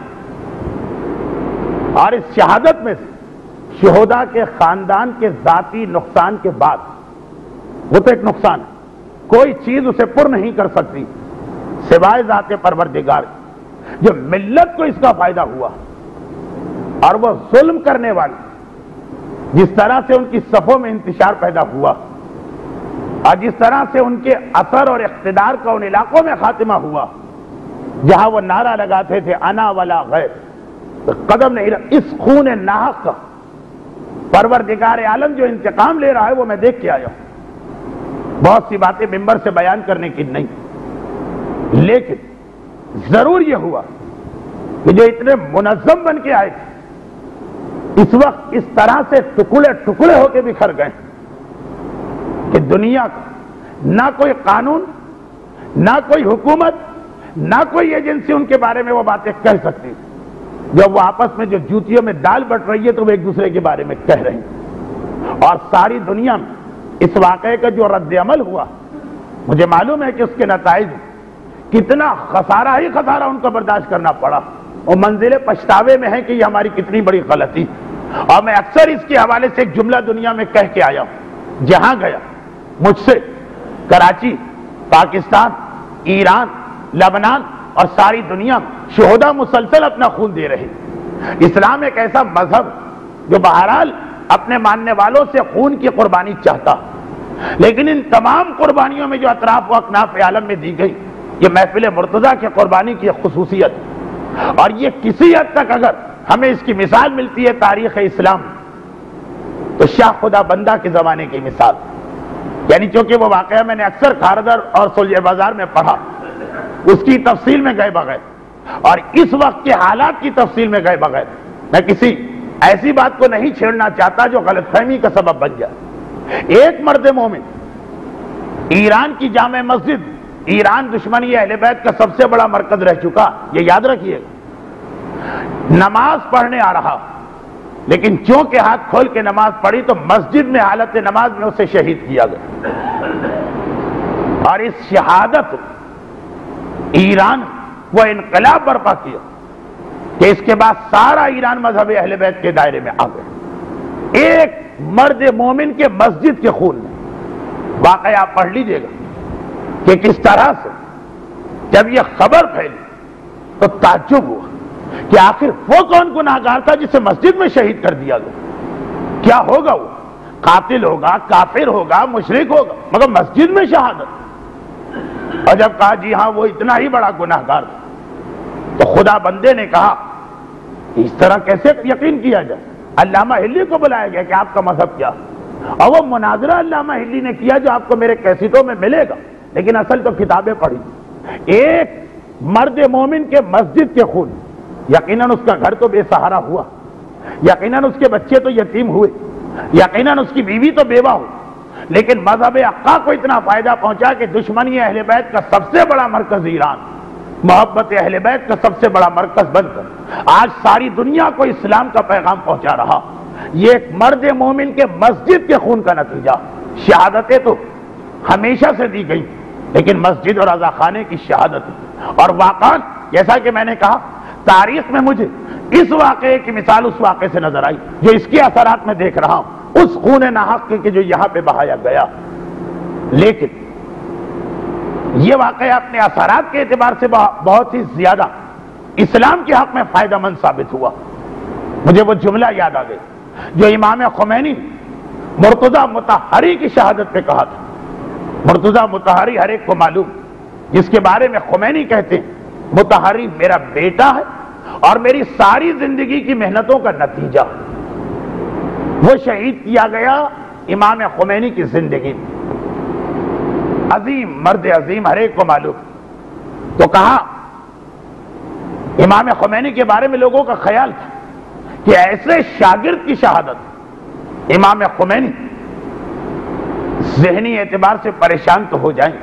اور اس شہادت میں سے شہداء کے خاندان کے ذاتی نقصان کے بعد، وہ تو ایک نقصان ہے، کوئی چیز اسے پر نہیں کر سکتی سوائے ذات پروردگار، جو ملت کو اس کا فائدہ ہوا، اور وہ ظلم کرنے والے جس طرح سے ان کی صفوں میں انتشار پیدا ہوا، اور جس طرح سے ان کے اثر اور اقتدار کا ان علاقوں میں خاتمہ ہوا جہاں وہ نعرہ لگاتے تھے انا ولا غیر، قدم نہیں رکھ، اس خون ناحق کا پروردگار عالم جو انتقام لے رہا ہے وہ میں دیکھ کے آیا ہوں۔ بہت سی باتیں ممبر سے بیان کرنے کی نہیں، لیکن ضرور یہ ہوا کہ جو اتنے منظم بن کے آئے تھے اس وقت اس طرح سے ٹکڑے ٹکڑے ہو کے بکھر گئے کہ دنیا کا نہ کوئی قانون، نہ کوئی حکومت، نہ کوئی ایجنسی ان کے بارے میں وہ باتیں کہہ سکتی۔ جب وہ آپس میں جو جوتیوں میں دال بٹ رہی ہے تو وہ ایک دوسرے کے بارے میں کہہ رہے ہیں، اور ساری دنیا میں اس واقعے کا جو رد عمل ہوا، مجھے معلوم ہے کہ اس کے نتائج کتنا خسارہ ہی خسارہ ان کو برداشت کرنا پڑا، اور منزل پچھتاوے میں ہے کہ یہ ہماری کتنی بڑی غلطی۔ اور میں اکثر اس کے حوالے سے ایک جملہ دنیا میں کہہ کے آیا ہوں، جہاں گیا مجھ سے کراچی، پاکستان، ایران، لبنان اور ساری دنیا میں شہداء مسلسل اپنا خون دے رہے۔ اسلام ایک ایسا مذہب جو بہرحال اپنے ماننے والوں سے خون کی قربانی چاہتا، لیکن ان تمام قربانیوں میں جو اطراف و اکناف عالم میں دی گئی، یہ محفل مرتضیٰ کی قربانی کی خصوصیت، اور یہ کسی حد تک اگر ہمیں اس کی مثال ملتی ہے تاریخ اسلام تو شاہ خدا بندہ کے زمانے کی مثال، یعنی چونکہ وہ واقعہ میں نے اکثر کھاردر اور سلجھ بازار میں پڑھا، اس کی تفصیل میں گئے بغیر اور اس وقت کے حالات کی تفصیل میں گئے بغیر میں کسی ایسی بات کو نہیں چھیڑنا چاہتا جو غلط فہمی کا سبب بن جائے۔ ایک مرد مومن ایران کی جامع مسجد، ایران دشمنی اہل بیت کا سب سے بڑا مرکز رہ چکا، یہ یاد رکھیے گا، نماز پڑھنے آ رہا، لیکن چونکہ ہاتھ کھول کے نماز پڑھی تو مسجد میں حالت نماز میں اسے شہید کیا گیا، اور اس شہادت ایران وہ انقلاب برپا کیا کہ اس کے بعد سارا ایران مذہب اہل بیت کے دائرے میں آ گیا، ایک مرد مومن کے مسجد کے خون میں۔ واقعہ آپ پڑھ لیجئے گا کہ کس طرح سے جب یہ خبر پھیلی تو تعجب ہوا کہ آخر وہ کون گناہگار تھا جسے مسجد میں شہید کر دیا گیا؟ کیا ہوگا؟ وہ قاتل ہوگا، کافر ہوگا، مشرک ہوگا، مگر مسجد میں شہادت۔ اور جب کہا جی ہاں وہ اتنا ہی بڑا گناہگار تھا تو خدا بندے نے کہا اس طرح کیسے یقین کیا جائے؟ علامہ ہلی کو بلایا گیا کہ آپ کا مذہب کیا، اور وہ مناظرہ علامہ ہلی نے کیا جو آپ کو میرے کیسٹوں میں ملے گا، لیکن اصل تو کتابیں پڑھی۔ ایک مرد مومن کے مسجد کے خون، یقیناً اس کا گھر تو بے سہارا ہوا، یقیناً اس کے بچے تو یتیم ہوئے، یقیناً اس کی بیوی تو بیوہ ہو، لیکن مذہب حقہ کو اتنا فائدہ پہنچا کہ دشمنی اہل بیت کا سب سے بڑا مرکز ایران، محبت اہل بیت کا سب سے بڑا مرکز بن کر آج ساری دنیا کو اسلام کا پیغام پہنچا رہا۔ یہ ایک مرد مومن کے مسجد کے خون کا نتیجہ۔ شہادتیں تو ہمیشہ سے دی گئی، لیکن مسجد اور رضا خانے کی شہادت، اور واقعا جیسا کہ میں نے کہا تاریخ میں مجھے اس واقعے کی مثال اس واقعے سے نظر آئی جو اس کے اثرات میں دیکھ رہا ہوں، اس خون ناحق کے جو یہاں پہ بہایا گیا۔ لیکن یہ واقعہ اپنے اثرات کے اعتبار سے بہت ہی زیادہ اسلام کے حق میں فائدہ مند ثابت ہوا۔ مجھے وہ جملہ یاد آ گئی جو امام خمینی مرتضیٰ مطہری کی شہادت پہ کہا تھا۔ مرتضیٰ مطہری ہر ایک کو معلوم، جس کے بارے میں خمینی کہتے ہیں مطہری میرا بیٹا ہے اور میری ساری زندگی کی محنتوں کا نتیجہ۔ وہ شہید کیا گیا امام خمینی کی زندگی میں، عظیم مرد عظیم، ہر ایک کو معلوم۔ تو کہا امام خمینی کے بارے میں لوگوں کا خیال تھا کہ ایسے شاگرد کی شہادت امام خمینی ذہنی اعتبار سے پریشان تو ہو جائیں،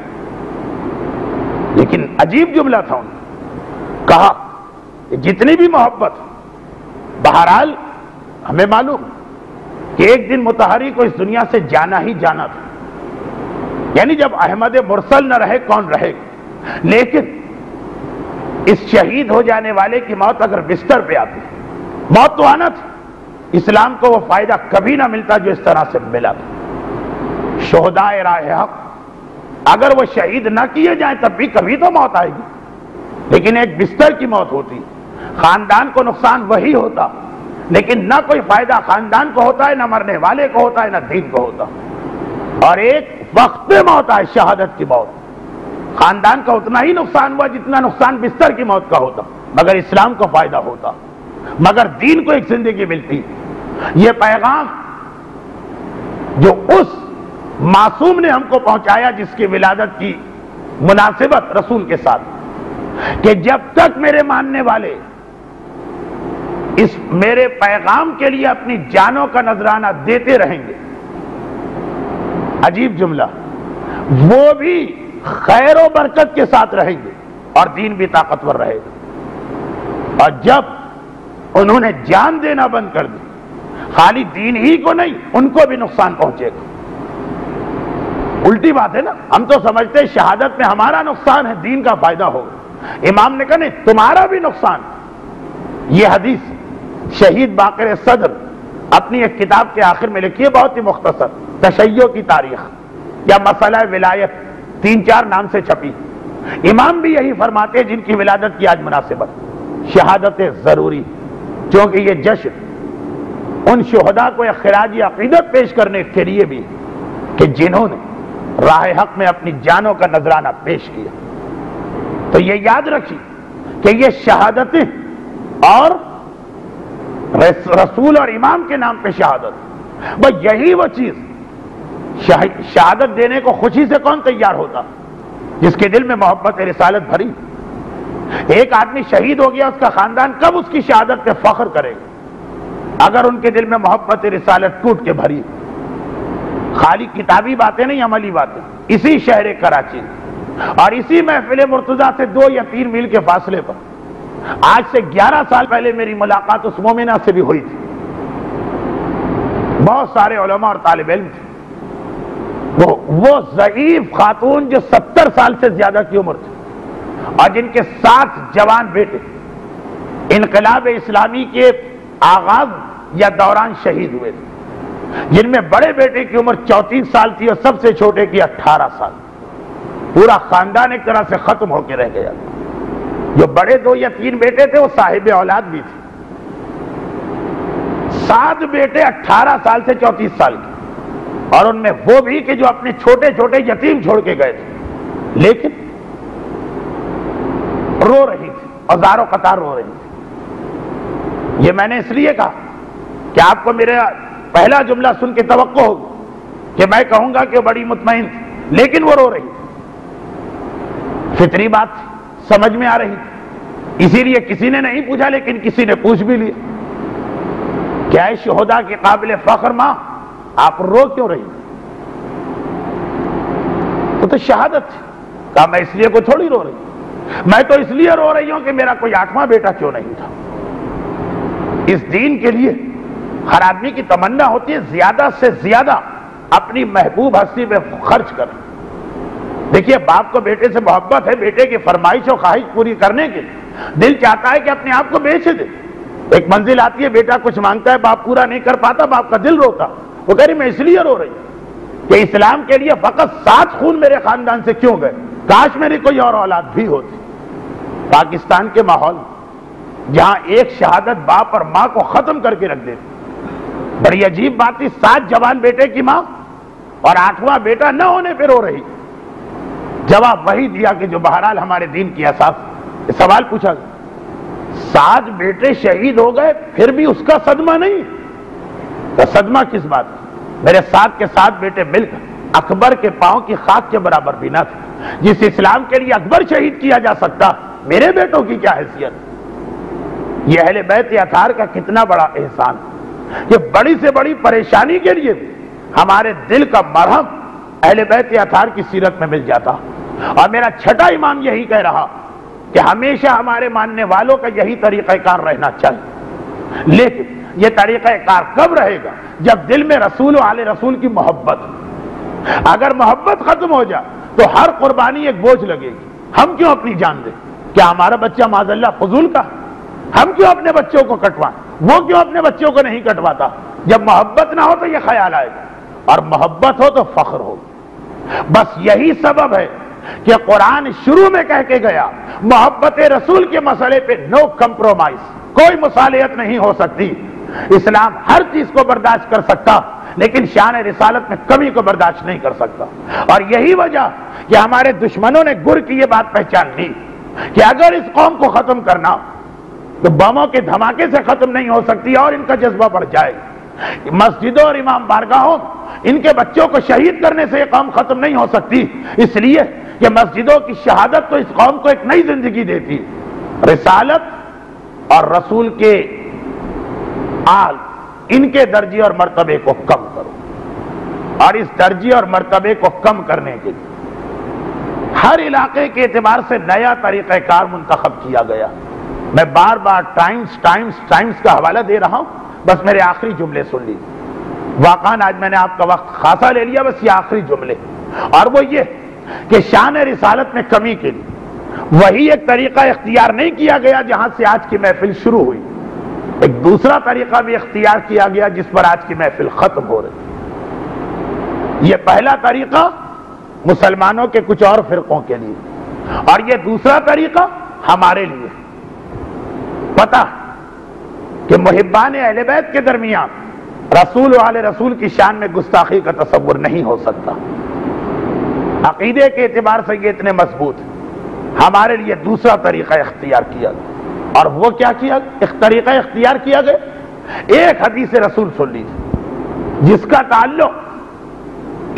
لیکن عجیب جملہ تھا انہوں نے کہا کہ جتنی بھی محبت، بہرحال ہمیں معلوم کہ ایک دن مطہری کو اس دنیا سے جانا ہی جانا تھا، یعنی جب احمد مرسل نہ رہے کون رہے گا، لیکن اس شہید ہو جانے والے کی موت اگر بستر پہ آتی، موت تو آنا تھا، اسلام کو وہ فائدہ کبھی نہ ملتا جو اس طرح سے ملا تھا۔ شہدائے راہ حق اگر وہ شہید نہ کیے جائیں تب بھی کبھی تو موت آئے گی، لیکن ایک بستر کی موت ہوتی، خاندان کو نقصان وہی ہوتا، لیکن نہ کوئی فائدہ خاندان کو ہوتا ہے، نہ مرنے والے کو ہوتا ہے، نہ دین کو ہوتا، اور ایک وقت پہ موت آئے شہادت کی موت، خاندان کا اتنا ہی نقصان ہوا جتنا نقصان بستر کی موت کا ہوتا، مگر اسلام کو فائدہ ہوتا، مگر دین کو ایک زندگی ملتی۔ یہ پیغام جو اس معصوم نے ہم کو پہنچایا جس کی ولادت کی مناسبت رسول کے ساتھ، کہ جب تک میرے ماننے والے اس میرے پیغام کے لیے اپنی جانوں کا نذرانہ دیتے رہیں گے، عجیب جملہ، وہ بھی خیر و برکت کے ساتھ رہیں گے اور دین بھی طاقتور رہے گا۔ اور جب انہوں نے جان دینا بند کر دی، خالی دین ہی کو نہیں ان کو بھی نقصان پہنچے گا۔ الٹی بات ہے نا، ہم تو سمجھتے شہادت میں ہمارا نقصان ہے، دین کا فائدہ ہوگا۔ امام نے کہا نہیں، تمہارا بھی نقصان۔ یہ حدیث شہید باقر صدر اپنی ایک کتاب کے آخر میں لکھی ہے، بہت ہی مختصر، تشیع کی تاریخ یا مسئلہ ولایت، تین چار نام سے چھپی۔ امام بھی یہی فرماتے ہیں جن کی ولادت کی آج مناسبت، شہادت ضروری، کیونکہ یہ جشن ان شہداء کو ایک خراج عقیدت پیش کرنے کے لیے بھی کہ جنہوں نے راہ حق میں اپنی جانوں کا نذرانہ پیش کیا۔ تو یہ یاد رکھیے کہ یہ شہادتیں اور رسول اور امام کے نام پہ شہادت، وہ یہی وہ چیز شہادت دینے کو خوشی سے کون تیار ہوتا؟ جس کے دل میں محبت رسالت بھری۔ ایک آدمی شہید ہو گیا، اس کا خاندان کب اس کی شہادت پہ فخر کرے گا؟ اگر ان کے دل میں محبت رسالت ٹوٹ کے بھری۔ خالی کتابی باتیں نہیں، عملی باتیں۔ اسی شہر کراچی اور اسی محفل مرتضیٰ سے دو یا تین میل کے فاصلے پر آج سے گیارہ سال پہلے میری ملاقات اس مومنہ سے بھی ہوئی تھی۔ بہت سارے علماء اور طالب علم تھے۔ وہ وہ ضعیف خاتون جو ستر سال سے زیادہ کی عمر تھی اور جن کے سات جوان بیٹے انقلاب اسلامی کے آغاز یا دوران شہید ہوئے تھے، جن میں بڑے بیٹے کی عمر چونتیس سال تھی اور سب سے چھوٹے کی اٹھارہ سال۔ پورا خاندان ایک طرح سے ختم ہو کے رہ گیا۔ جو بڑے دو یا تین بیٹے تھے وہ صاحب اولاد بھی تھے۔ سات بیٹے اٹھارہ سال سے چونتیس سال کے، اور ان میں وہ بھی کہ جو اپنے چھوٹے چھوٹے یتیم چھوڑ کے گئے تھے، لیکن رو رہی تھی اور زاروں قطار رو رہی تھی۔ یہ میں نے اس لیے کہا کہ آپ کو میرا پہلا جملہ سن کے توقع ہوگی کہ میں کہوں گا کہ وہ بڑی مطمئن تھی، لیکن وہ رو رہی تھی۔ فطری بات سمجھ میں آ رہی تھی، اسی لیے کسی نے نہیں پوچھا، لیکن کسی نے پوچھ بھی لیا، کیا ہے شہداء کے قابل فخر ماں آپ رو کیوں رہی؟ وہ تو شہادت تھی۔ کہا میں اس لیے کوئی تھوڑی رو رہی، میں تو اس لیے رو رہی ہوں کہ میرا کوئی آٹھواں بیٹا کیوں نہیں تھا۔ اس دین کے لیے ہر آدمی کی تمنا ہوتی ہے زیادہ سے زیادہ اپنی محبوب ہستی پہ خرچ کر۔ دیکھیے باپ کو بیٹے سے محبت ہے، بیٹے کی فرمائش و خواہش پوری کرنے کے لیے دل چاہتا ہے کہ اپنے آپ کو بیچ دے۔ ایک منزل آتی ہے، بیٹا کچھ مانگتا ہے، باپ پورا نہیں کر پاتا، باپ کا دل روتا۔ وہ کہہ رہی میں اس لیے رو رہی ہوں کہ اسلام کے لیے فقط سات خون میرے خاندان سے کیوں گئے، کاش میری کوئی اور اولاد بھی ہوتی۔ پاکستان کے ماحول جہاں ایک شہادت باپ اور ماں کو ختم کر کے رکھ دیتی، بڑی عجیب بات تھی، سات جوان بیٹے کی ماں اور آٹھواں بیٹا نہ ہونے پہ رو رہی۔ جواب وہی دیا کہ جو بہرحال ہمارے دین کی اساس۔ سوال پوچھا گیا سات بیٹے شہید ہو گئے پھر بھی اس کا صدمہ نہیں؟ تو صدمہ کس بات؟ میرے سات کے سات بیٹے مل کر اکبر کے پاؤں کی خاک کے برابر بھی نہ تھے۔ جس اسلام کے لیے اکبر شہید کیا جا سکتا، میرے بیٹوں کی کیا حیثیت؟ یہ اہل بیت اطہار کا کتنا بڑا احسان۔ یہ بڑی سے بڑی پریشانی کے لیے بھی ہمارے دل کا مرہم اہل بیت اطہار کی سیرت میں مل جاتا۔ اور میرا چھٹا امام یہی کہہ رہا کہ ہمیشہ ہمارے ماننے والوں کا یہی طریقہ کار رہنا چاہیے، لیکن یہ طریقہ کار کب رہے گا؟ جب دل میں رسول و آل رسول کی محبت۔ اگر محبت ختم ہو جائے تو ہر قربانی ایک بوجھ لگے گی۔ ہم کیوں اپنی جان دیں؟ کیا ہمارا بچہ معاذ اللہ فضول کا؟ ہم کیوں اپنے بچوں کو کٹوائیں؟ وہ کیوں اپنے بچوں کو نہیں کٹواتا؟ جب محبت نہ ہو تو یہ خیال آئے گا، اور محبت ہو تو فخر ہو۔ بس یہی سبب ہے کہ قرآن شروع میں کہہ کے گیا محبت رسول کے مسئلے پہ نو کمپرومائز، کوئی مصالحت نہیں ہو سکتی۔ اسلام ہر چیز کو برداشت کر سکتا، لیکن شان رسالت میں کمی کو برداشت نہیں کر سکتا۔ اور یہی وجہ کہ ہمارے دشمنوں نے گر کی یہ بات پہچان لی کہ اگر اس قوم کو ختم کرنا تو بموں کے دھماکے سے ختم نہیں ہو سکتی اور ان کا جذبہ بڑھ جائے۔ مسجدوں اور امام بارگاہوں ان کے بچوں کو شہید کرنے سے یہ قوم ختم نہیں ہو سکتی، اس لیے کہ مسجدوں کی شہادت تو اس قوم کو ایک نئی زندگی دیتی۔ رسالت اور رسول کے آل، ان کے درجے اور مرتبے کو کم کرو، اور اس درجے اور مرتبے کو کم کرنے کے لیے ہر علاقے کے اعتبار سے نیا طریقہ کار منتخب کیا گیا۔ میں بار بار ٹائمز ٹائمز ٹائمز کا حوالہ دے رہا ہوں، بس میرے آخری جملے سن لیجیے۔ واقعاً آج میں نے آپ کا وقت خاصا لے لیا، بس یہ آخری جملے، اور وہ یہ کہ شان رسالت میں کمی کے لیے وہی ایک طریقہ اختیار نہیں کیا گیا جہاں سے آج کی محفل شروع ہوئی، ایک دوسرا طریقہ بھی اختیار کیا گیا جس پر آج کی محفل ختم ہو رہی۔ یہ پہلا طریقہ مسلمانوں کے کچھ اور فرقوں کے لیے، اور یہ دوسرا طریقہ ہمارے لیے۔ پتہ کہ محبان اہل بیت کے درمیان رسول و آل رسول کی شان میں گستاخی کا تصور نہیں ہو سکتا۔ عقیدے کے اعتبار سے یہ اتنے مضبوط ہے۔ ہمارے لیے دوسرا طریقہ اختیار کیا گیا، اور وہ کیا کیا؟ ایک طریقہ اختیار کیا گیا، ایک حدیث رسول سن لیجیے جس کا تعلق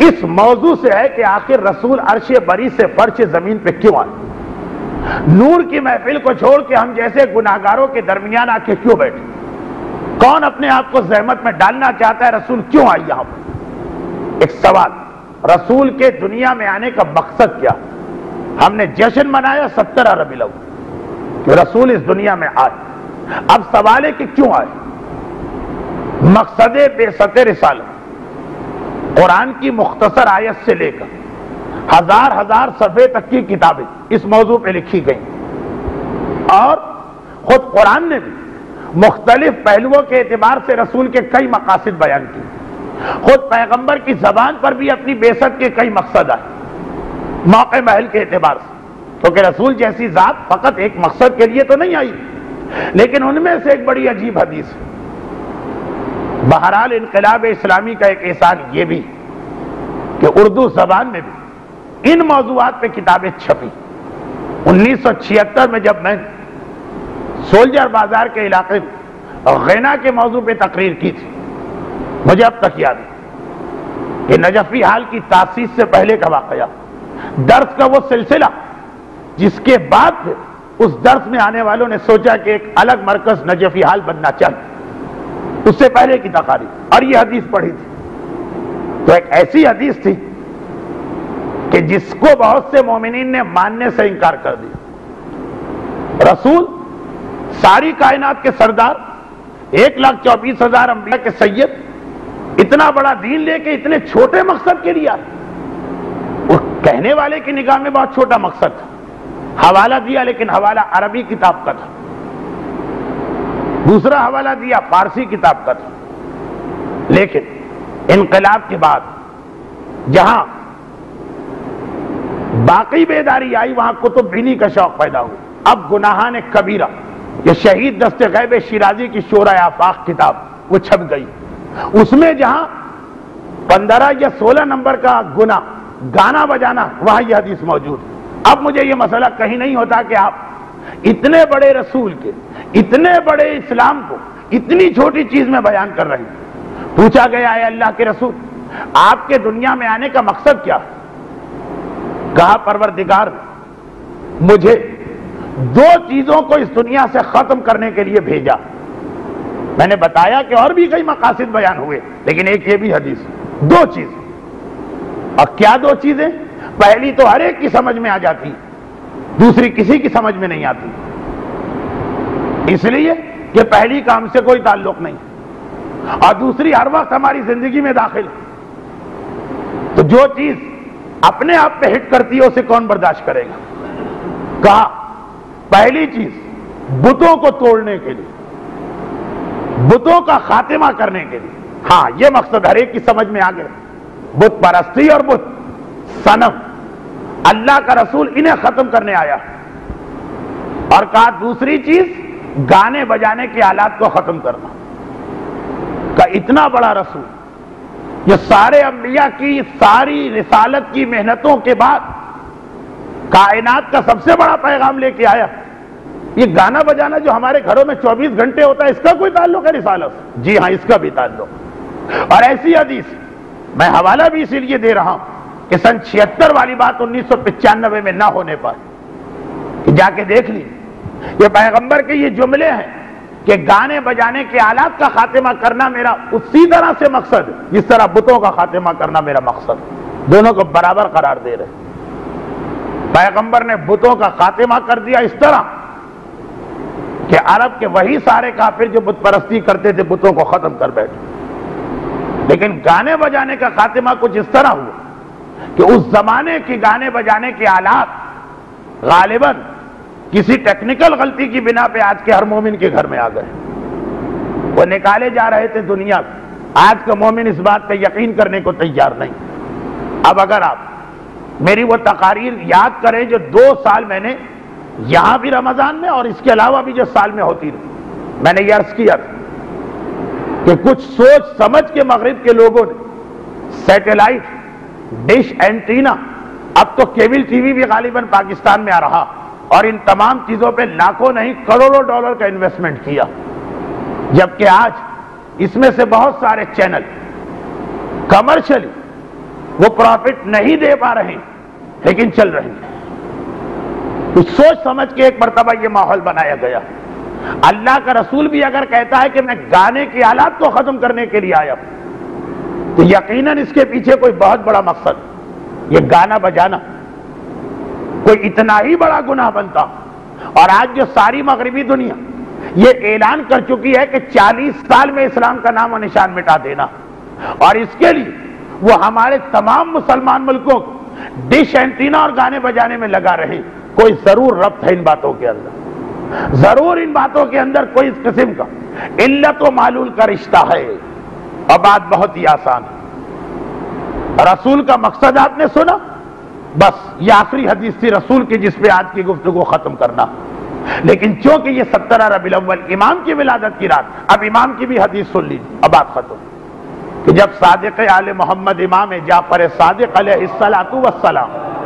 اس موضوع سے ہے کہ آخر رسول عرش بری سے فرش زمین پہ کیوں آئے؟ نور کی محفل کو چھوڑ کے ہم جیسے گناہگاروں کے درمیان آ کے کیوں بیٹھے؟ کون اپنے آپ کو زحمت میں ڈالنا چاہتا ہے؟ رسول کیوں آئی یہاں پر؟ ایک سوال، رسول کے دنیا میں آنے کا مقصد کیا؟ ہم نے جشن منایا سترہ ربیع الاول کہ رسول اس دنیا میں آئے، اب سوال ہے کہ کیوں آئے؟ مقصد بعثت رسالت قرآن کی مختصر آیت سے لے کر ہزار ہزار صفحے تک کی کتابیں اس موضوع پہ لکھی گئیں، اور خود قرآن نے بھی مختلف پہلوؤں کے اعتبار سے رسول کے کئی مقاصد بیان کیے۔ خود پیغمبر کی زبان پر بھی اپنی بعثت کے کئی مقصد آئے موقع محل کے اعتبار سے، کیونکہ رسول جیسی ذات فقط ایک مقصد کے لیے تو نہیں آئی، لیکن ان میں سے ایک بڑی عجیب حدیث ہے۔ بہرحال انقلاب اسلامی کا ایک احسان یہ بھی کہ اردو زبان میں بھی ان موضوعات پہ کتابیں چھپی۔ انیس سو چھہتر میں جب میں سولجر بازار کے علاقے میں غنا کے موضوع پہ تقریر کی تھی، مجھے اب تک یاد ہے کہ نجفی ہال کی تاسیس سے پہلے کا واقعہ، درس کا وہ سلسلہ جس کے بعد پھر اس درس میں آنے والوں نے سوچا کہ ایک الگ مرکز نجفی ہال بننا چاہیے، اس سے پہلے کی تقاریر، اور یہ حدیث پڑھی تھی تو ایک ایسی حدیث تھی کہ جس کو بہت سے مومنین نے ماننے سے انکار کر دیا۔ رسول ساری کائنات کے سردار، ایک لاکھ چوبیس ہزار انبیاء کے سید، اتنا بڑا دین لے کے اتنے چھوٹے مقصد کے لیے آئے۔ وہ کہنے والے کی نگاہ میں بہت چھوٹا مقصد تھا، حوالہ دیا لیکن حوالہ عربی کتاب کا تھا، دوسرا حوالہ دیا فارسی کتاب کا تھا، لیکن انقلاب کے بعد جہاں باقی بیداری آئی وہاں کتب بینی کا شوق پیدا ہوا۔ اب گناہان کبیرہ، یہ شہید دست غیب شیرازی کی شورۂ آفاق کتاب وہ چھپ گئی، اس میں جہاں پندرہ یا سولہ نمبر کا گناہ گانا بجانا، وہاں یہ حدیث موجود ہے۔ اب مجھے یہ مسئلہ کہیں نہیں ہوتا کہ آپ اتنے بڑے رسول کے، اتنے بڑے اسلام کو اتنی چھوٹی چیز میں بیان کر رہے ہیں۔ پوچھا گیا ہے اللہ کے رسول، آپ کے دنیا میں آنے کا مقصد کیا؟ کہا پروردگار نے مجھے دو چیزوں کو اس دنیا سے ختم کرنے کے لیے بھیجا۔ میں نے بتایا کہ اور بھی کئی مقاصد بیان ہوئے، لیکن ایک یہ بھی حدیث، دو چیزیں۔ اور کیا دو چیزیں؟ پہلی تو ہر ایک کی سمجھ میں آ جاتی، دوسری کسی کی سمجھ میں نہیں آتی، اس لیے کہ پہلی کا ہم سے کوئی تعلق نہیں، اور دوسری ہر وقت ہماری زندگی میں داخل۔ تو جو چیز اپنے آپ پہ ہٹ کرتی ہے اسے کون برداشت کرے گا؟ کہا پہلی چیز بتوں کو توڑنے کے لیے، بتوں کا خاتمہ کرنے کے لیے۔ ہاں یہ مقصد ہر ایک کی سمجھ میں آ گیا، بت پرستی اور بت صنم، اللہ کا رسول انہیں ختم کرنے آیا۔ اور کہا دوسری چیز گانے بجانے کے آلات کو ختم کرنا۔ کہ اتنا بڑا رسول یہ سارے انبیاء کی ساری رسالت کی محنتوں کے بعد کائنات کا سب سے بڑا پیغام لے کے آیا، یہ گانا بجانا جو ہمارے گھروں میں چوبیس گھنٹے ہوتا ہے، اس کا کوئی تعلق ہے رسالت سے؟ جی ہاں، اس کا بھی تعلق۔ اور ایسی حدیث میں حوالہ بھی اسی لیے دے رہا ہوں کہ سن چھہتر والی بات انیس سو پچانوے میں نہ ہونے پائے، کہ جا کے دیکھ لی یہ پیغمبر کے یہ جملے ہیں کہ گانے بجانے کے آلات کا خاتمہ کرنا میرا اسی طرح سے مقصد ہے جس طرح بتوں کا خاتمہ کرنا میرا مقصد ہے، دونوں کو برابر قرار دے رہے۔ پیغمبر نے بتوں کا خاتمہ کر دیا اس طرح کہ عرب کے وہی سارے کافر جو بت پرستی کرتے تھے بتوں کو ختم کر بیٹھے، لیکن گانے بجانے کا خاتمہ کچھ اس طرح ہوا کہ اس زمانے کی گانے بجانے کے آلات غالباً کسی ٹیکنیکل غلطی کی بنا پہ آج کے ہر مومن کے گھر میں آ گئے، وہ نکالے جا رہے تھے دنیا سے۔ آج کا مومن اس بات پہ یقین کرنے کو تیار نہیں۔ اب اگر آپ میری وہ تقاریر یاد کریں جو دو سال میں نے یہاں بھی رمضان میں اور اس کے علاوہ بھی جو سال میں ہوتی رہی، میں نے یہ عرض کیا تھا کہ کچھ سوچ سمجھ کے مغرب کے لوگوں نے سیٹلائٹ ڈش اینٹینا، اب تو کیبل ٹی وی بھی غالباً پاکستان میں آ رہا، اور ان تمام چیزوں پہ لاکھوں نہیں کروڑوں ڈالر کا انویسٹمنٹ کیا، جبکہ آج اس میں سے بہت سارے چینل کمرشلی وہ پروفٹ نہیں دے پا رہے لیکن چل رہے ہیں. تو سوچ سمجھ کے ایک مرتبہ یہ ماحول بنایا گیا. اللہ کا رسول بھی اگر کہتا ہے کہ میں گانے کے آلات کو ختم کرنے کے لیے آیا تو یقیناً اس کے پیچھے کوئی بہت بڑا مقصد. یہ گانا بجانا کوئی اتنا ہی بڑا گناہ بنتا. اور آج جو ساری مغربی دنیا یہ اعلان کر چکی ہے کہ چالیس سال میں اسلام کا نام و نشان مٹا دینا، اور اس کے لیے وہ ہمارے تمام مسلمان ملکوں کو ڈش اینٹینا اور گانے بجانے میں لگا رہے ہیں. کوئی ضرور ربط ہے ان باتوں کے اندر، ضرور ان باتوں کے اندر کوئی اس قسم کا علت و معلول کا رشتہ ہے. اور بات بہت ہی آسان ہے. رسول کا مقصد آپ نے سنا، بس یہ آخری حدیث تھی رسول کی جس پہ آج کی گفتگو ختم کرنا. لیکن چونکہ یہ سترہ ربیع الاول امام کی ولادت کی رات، اب امام کی بھی حدیث سن لیجیے. اب بات ختم کہ جب صادق آل محمد امام جعفر صادق علیہ الصلاۃ والسلام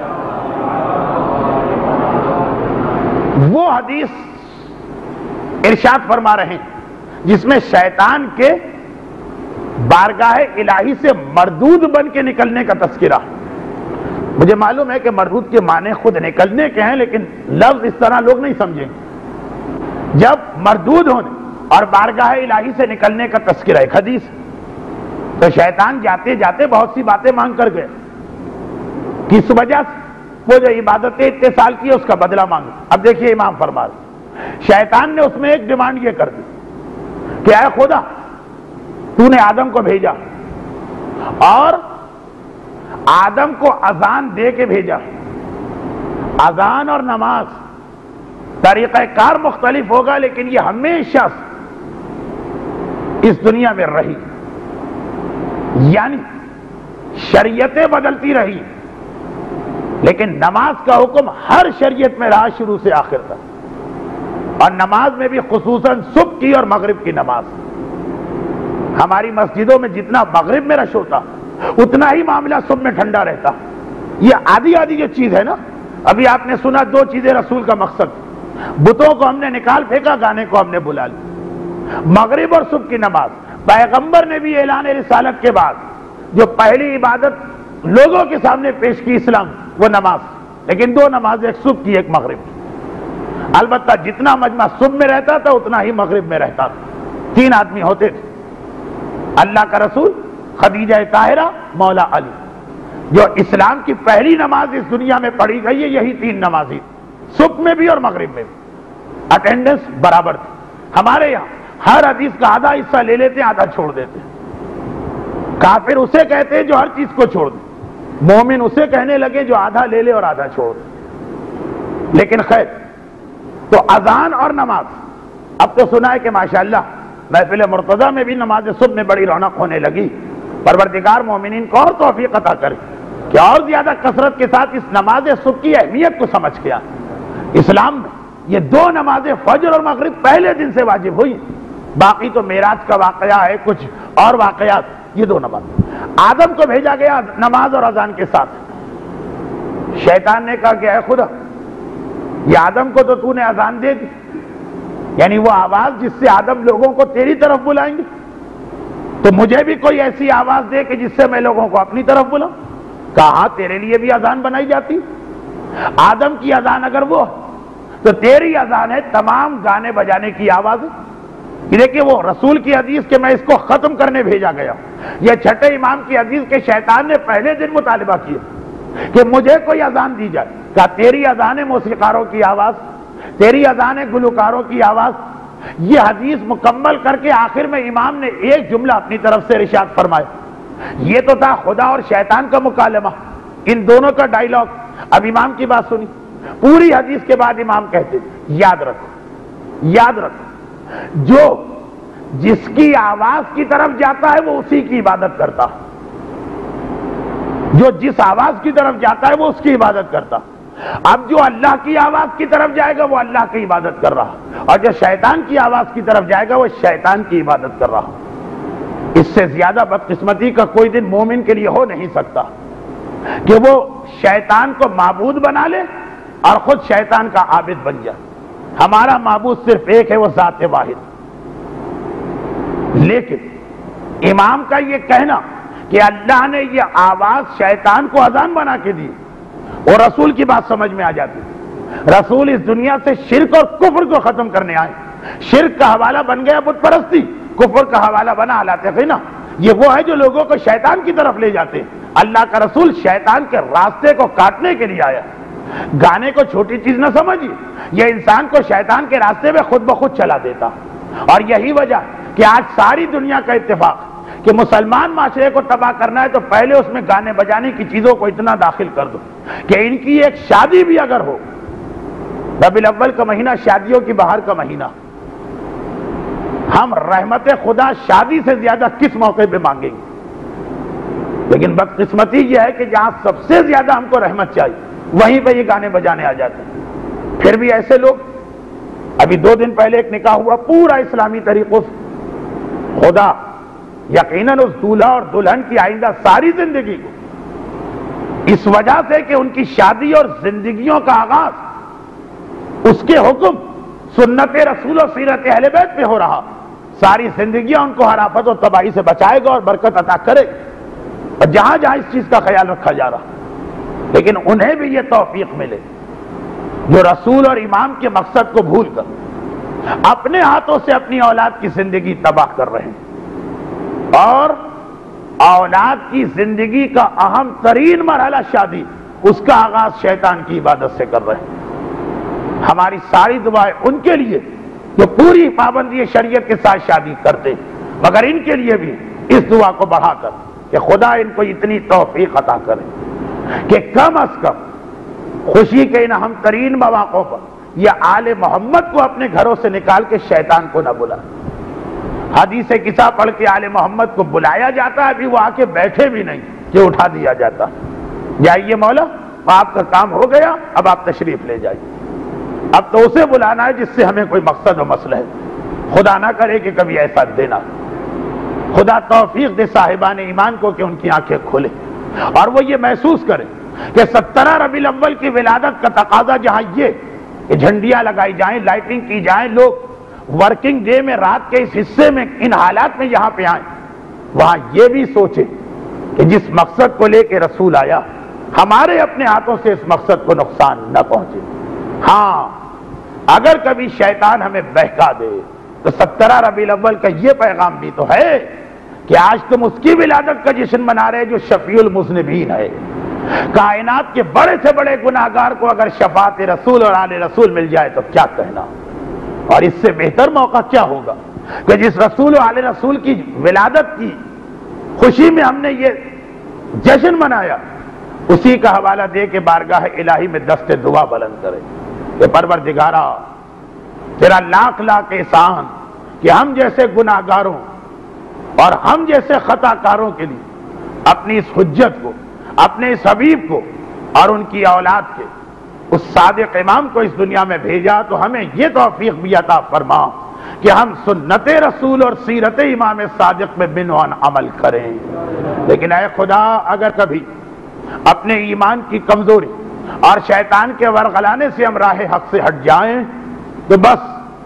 وہ حدیث ارشاد فرما رہے ہیں جس میں شیطان کے بارگاہ الہی سے مردود بن کے نکلنے کا تذکرہ. مجھے معلوم ہے کہ مردود کے معنی خود نکلنے کے ہیں، لیکن لفظ اس طرح لوگ نہیں سمجھیں گے. جب مردود ہونے اور بارگاہ الہی سے نکلنے کا تذکرہ ایک حدیث، تو شیطان جاتے جاتے بہت سی باتیں مانگ کر گئے. کس وجہ سے؟ وہ جو عبادتیں اتنے سال کی ہے اس کا بدلہ مانگے. اب دیکھیے امام فرما رہے شیطان نے اس میں ایک ڈیمانڈ یہ کر دی کہ اے خدا، تو نے آدم کو بھیجا اور آدم کو اذان دے کے بھیجا. اذان اور نماز طریقہ کار مختلف ہوگا لیکن یہ ہمیشہ اس دنیا میں رہی، یعنی شریعتیں بدلتی رہی لیکن نماز کا حکم ہر شریعت میں رہا شروع سے آخر تک. اور نماز میں بھی خصوصاً صبح کی اور مغرب کی نماز. ہماری مسجدوں میں جتنا مغرب میں رش ہوتا اتنا ہی معاملہ صبح میں ٹھنڈا رہتا. یہ آدھی آدھی جو چیز ہے نا، ابھی آپ نے سنا دو چیزیں رسول کا مقصد. بتوں کو ہم نے نکال پھینکا، گانے کو ہم نے بلا لیا. مغرب اور صبح کی نماز، پیغمبر نے بھی اعلان رسالت کے بعد جو پہلی عبادت لوگوں کے سامنے پیش کی اسلام وہ نماز. لیکن دو نماز، ایک صبح کی ایک مغرب کی. البتہ جتنا مجمع صبح میں رہتا تھا اتنا ہی مغرب میں رہتا تھا. تین آدمی ہوتے تھے، اللہ کا رسول، خدیجہ طاہرہ، مولا علی. جو اسلام کی پہلی نماز اس دنیا میں پڑھی گئی ہے یہی تین نمازی، صبح میں بھی اور مغرب میں بھی. اٹینڈنس برابر تھی. ہمارے یہاں ہر حدیث کا آدھا حصہ لے لیتے آدھا چھوڑ دیتے. کافر اسے کہتے ہیں جو ہر چیز کو چھوڑ دے، مومن اسے کہنے لگے جو آدھا لے لے اور آدھا چھوڑ دے. لیکن خیر، تو اذان اور نماز. اب تو سنا ہے کہ ماشاءاللہ محفل مرتضیٰ میں بھی نماز صبح میں بڑی رونق ہونے لگی. پروردگار مومنین کو اور توفیق عطا کرے کہ اور زیادہ کثرت کے ساتھ اس نماز صبح کی اہمیت کو سمجھ کے آئے. اسلام میں یہ دو نمازیں فجر اور مغرب پہلے دن سے واجب ہوئی. باقی تو معراج کا واقعہ ہے، کچھ اور واقعات. یہ دو نماز آدم کو بھیجا گیا نماز اور اذان کے ساتھ. شیطان نے کہا کہ اے خدا، یہ آدم کو تو تو نے اذان دے دی، یعنی وہ آواز جس سے آدم لوگوں کو تیری طرف بلائیں گے، تو مجھے بھی کوئی ایسی آواز دے کہ جس سے میں لوگوں کو اپنی طرف بلاؤں. کہا تیرے لیے بھی اذان بنائی جاتی. آدم کی اذان اگر وہ تو تیری اذان ہے تمام گانے بجانے کی آواز. دیکھیے وہ رسول کی حدیث کہ میں اس کو ختم کرنے بھیجا گیا. یہ چھٹے امام کی حدیث کے شیطان نے پہلے دن مطالبہ کیا کہ مجھے کوئی اذان دی جائے. کہا تیری اذان ہے موسیقاروں کی آواز، تیری اذان ہے گلوکاروں کی آواز. یہ حدیث مکمل کر کے آخر میں امام نے ایک جملہ اپنی طرف سے ارشاد فرمایا. یہ تو تھا خدا اور شیطان کا مکالمہ، ان دونوں کا ڈائیلاگ. اب امام کی بات سنی. پوری حدیث کے بعد امام کہتے یاد رکھو یاد رکھو جو جس کی آواز کی طرف جاتا ہے وہ اسی کی عبادت کرتا، جو جس آواز کی طرف جاتا ہے وہ اس کی عبادت کرتا. اب جو اللہ کی آواز کی طرف جائے گا وہ اللہ کی عبادت کر رہا، اور جو شیطان کی آواز کی طرف جائے گا وہ شیطان کی عبادت کر رہا. اس سے زیادہ بدقسمتی کا کوئی دن مومن کے لیے ہو نہیں سکتا کہ وہ شیطان کو معبود بنا لے اور خود شیطان کا عابد بن جائے. ہمارا معبود صرف ایک ہے، وہ ذات واحد. لیکن امام کا یہ کہنا کہ اللہ نے یہ آواز شیطان کو اذان بنا کے دی اور رسول کی بات سمجھ میں آ جاتی. رسول اس دنیا سے شرک اور کفر کو ختم کرنے آئے. شرک کا حوالہ بن گیا بت پرستی، کفر کا حوالہ بنا آلات یقینا. یہ وہ ہے جو لوگوں کو شیطان کی طرف لے جاتے ہیں. اللہ کا رسول شیطان کے راستے کو کاٹنے کے لیے آیا. گانے کو چھوٹی چیز نہ سمجھیے، یہ انسان کو شیطان کے راستے میں خود بخود چلا دیتا. اور یہی وجہ کہ آج ساری دنیا کا اتفاق کہ مسلمان معاشرے کو تباہ کرنا ہے تو پہلے اس میں گانے بجانے کی چیزوں کو اتنا داخل کر دو کہ ان کی ایک شادی بھی اگر ہو، ربیع الاول کا مہینہ شادیوں کی بہار کا مہینہ، ہم رحمت خدا شادی سے زیادہ کس موقع پہ مانگیں گے؟ لیکن بدقسمتی یہ ہے کہ جہاں سب سے زیادہ ہم کو رحمت چاہیے وہیں پہ یہ گانے بجانے آ جاتے ہیں. پھر بھی ایسے لوگ، ابھی دو دن پہلے ایک نکاح ہوا پورا اسلامی طریقوں سے. خدا یقیناً اس دولہا اور دلہن کی آئندہ ساری زندگی کو اس وجہ سے کہ ان کی شادی اور زندگیوں کا آغاز اس کے حکم سنت رسول و سیرت اہل بیت پہ ہو رہا، ساری زندگیاں ان کو ہر آفت و تباہی سے بچائے گا اور برکت عطا کرے گا. اور جہاں جہاں اس چیز کا خیال رکھا جا رہا، لیکن انہیں بھی یہ توفیق ملے جو رسول اور امام کے مقصد کو بھول کر اپنے ہاتھوں سے اپنی اولاد کی زندگی تباہ کر رہے ہیں اور اولاد کی زندگی کا اہم ترین مرحلہ شادی، اس کا آغاز شیطان کی عبادت سے کر رہے ہیں. ہماری ساری دعائیں ان کے لیے جو پوری پابندی شریعت کے ساتھ شادی کرتے ہیں، مگر ان کے لیے بھی اس دعا کو بڑھا کر کہ خدا ان کو اتنی توفیق عطا کرے کہ کم از کم خوشی کے ان اہم ترین مواقع پر یہ آل محمد کو اپنے گھروں سے نکال کے شیطان کو نہ بلائے. حدیث قصہ پڑھ کے آل محمد کو بلایا جاتا ہے، ابھی وہ آ کے بیٹھے بھی نہیں کہ اٹھا دیا جاتا. جائیے مولا آپ کا کام ہو گیا، اب آپ تشریف لے جائیے. اب تو اسے بلانا ہے جس سے ہمیں کوئی مقصد و مسئلہ ہے. خدا نہ کرے کہ کبھی ایسا دینا. خدا توفیق دے صاحبان ایمان کو کہ ان کی آنکھیں کھولے اور وہ یہ محسوس کرے کہ سترہ ربیع الاول کی ولادت کا تقاضا جہاں یہ کہ جھنڈیاں لگائی جائیں، لائٹنگ کی جائیں، لوگ ورکنگ ڈے میں رات کے اس حصے میں ان حالات میں یہاں پہ آئیں، وہاں یہ بھی سوچے کہ جس مقصد کو لے کے رسول آیا ہمارے اپنے ہاتھوں سے اس مقصد کو نقصان نہ پہنچے. ہاں اگر کبھی شیطان ہمیں بہکا دے تو سترہ ربیع الاول کا یہ پیغام بھی تو ہے کہ آج تم اس کی ولادت کا جشن منا رہے جو شفیع المذنبین ہے. کائنات کے بڑے سے بڑے گناہگار کو اگر شفاعت رسول اور آل رسول مل جائے تو کیا کہنا. اور اس سے بہتر موقع کیا ہوگا کہ جس رسول و آل رسول کی ولادت کی خوشی میں ہم نے یہ جشن منایا، اسی کا حوالہ دے کے بارگاہ الہی میں دست دعا بلند کرے کہ پروردگارا تیرا لاکھ لاکھ احسان کہ ہم جیسے گناہگاروں اور ہم جیسے خطا کاروں کے لیے اپنی اس حجت کو، اپنے اس حبیب کو اور ان کی اولاد کے اس صادق امام کو اس دنیا میں بھیجا، تو ہمیں یہ توفیق بھی عطا فرما کہ ہم سنت رسول اور سیرت امام صادق میں بنوان عمل کریں. لیکن اے خدا اگر کبھی اپنے ایمان کی کمزوری اور شیطان کے ورغلانے سے ہم راہ حق سے ہٹ جائیں تو بس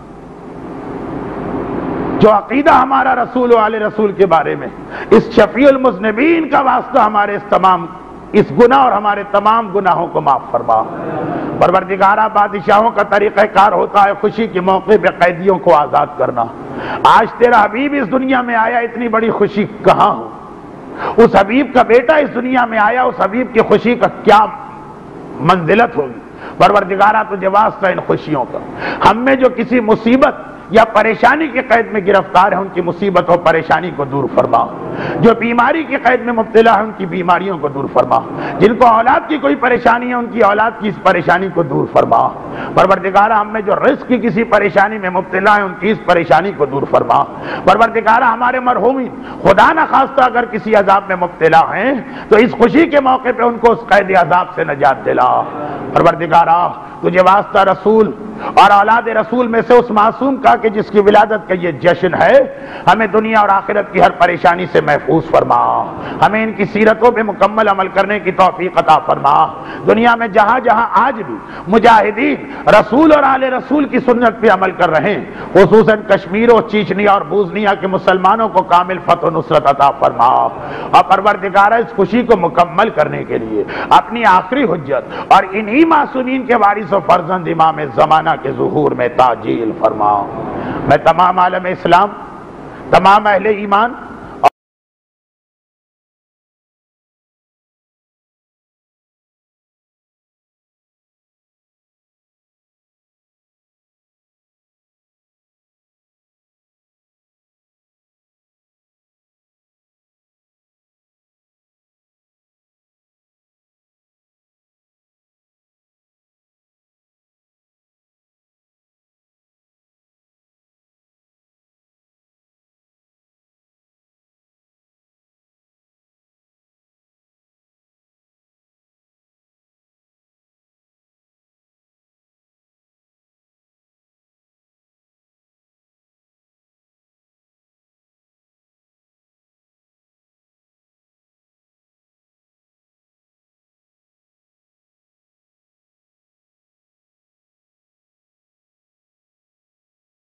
جو عقیدہ ہمارا رسول و آل رسول کے بارے میں، اس شفیع المذنبین کا واسطہ ہمارے اس تمام اس گناہ اور ہمارے تمام گناہوں کو معاف فرما. پروردگارا بادشاہوں کا طریقہ کار ہوتا ہے خوشی کے موقع پہ قیدیوں کو آزاد کرنا. آج تیرا حبیب اس دنیا میں آیا، اتنی بڑی خوشی کہاں ہو؟ اس حبیب کا بیٹا اس دنیا میں آیا، اس حبیب کی خوشی کا کیا منزلت ہوگی؟ پروردگارا تجھے واسطہ ان خوشیوں کا. ہم میں جو کسی مصیبت یا پریشانی کی قید میں گرفتار ہیں ان کی مصیبت اور پریشانی کو دور فرما. جو بیماری کی قید میں مبتلا ہیں ان کی بیماریوں کو دور فرما. جن کو اولاد کی کوئی پریشانی ہے ان کی اولاد کی اس پریشانی کو دور فرما. پروردگارا ہم میں جو رزق کی کسی پریشانی میں مبتلا ہیں ان کی اس پریشانی کو دور فرما. پروردگارا ہمارے مرحومین خدا نہ خواستہ اگر کسی عذاب میں مبتلا ہیں تو اس خوشی کے موقع پہ ان کو اس قید عذاب سے نجات دلا. پروردگارا تجھے واسطہ رسول اور اولاد رسول میں سے اس معصوم کا کہ جس کی ولادت کا یہ جشن ہے، ہمیں دنیا اور آخرت کی ہر پریشانی سے محفوظ فرما، ہمیں ان کی سیرتوں پہ مکمل عمل کرنے کی توفیق عطا فرما۔ دنیا میں جہاں جہاں آج بھی مجاہدین رسول اور آل رسول کی سنت پہ عمل کر رہے ہیں، خصوصاً کشمیر و چیچنیا اور بوزنیا کے مسلمانوں کو کامل فتح و نصرت عطا فرما، اور پروردگار اس خوشی کو مکمل کرنے کے لیے اپنی آخری حجت اور انہی معصومین کے وارث و فرزند امام زمانہ کے ظہور میں تعجیل فرما۔ میں تمام عالم اسلام، تمام اہل ایمان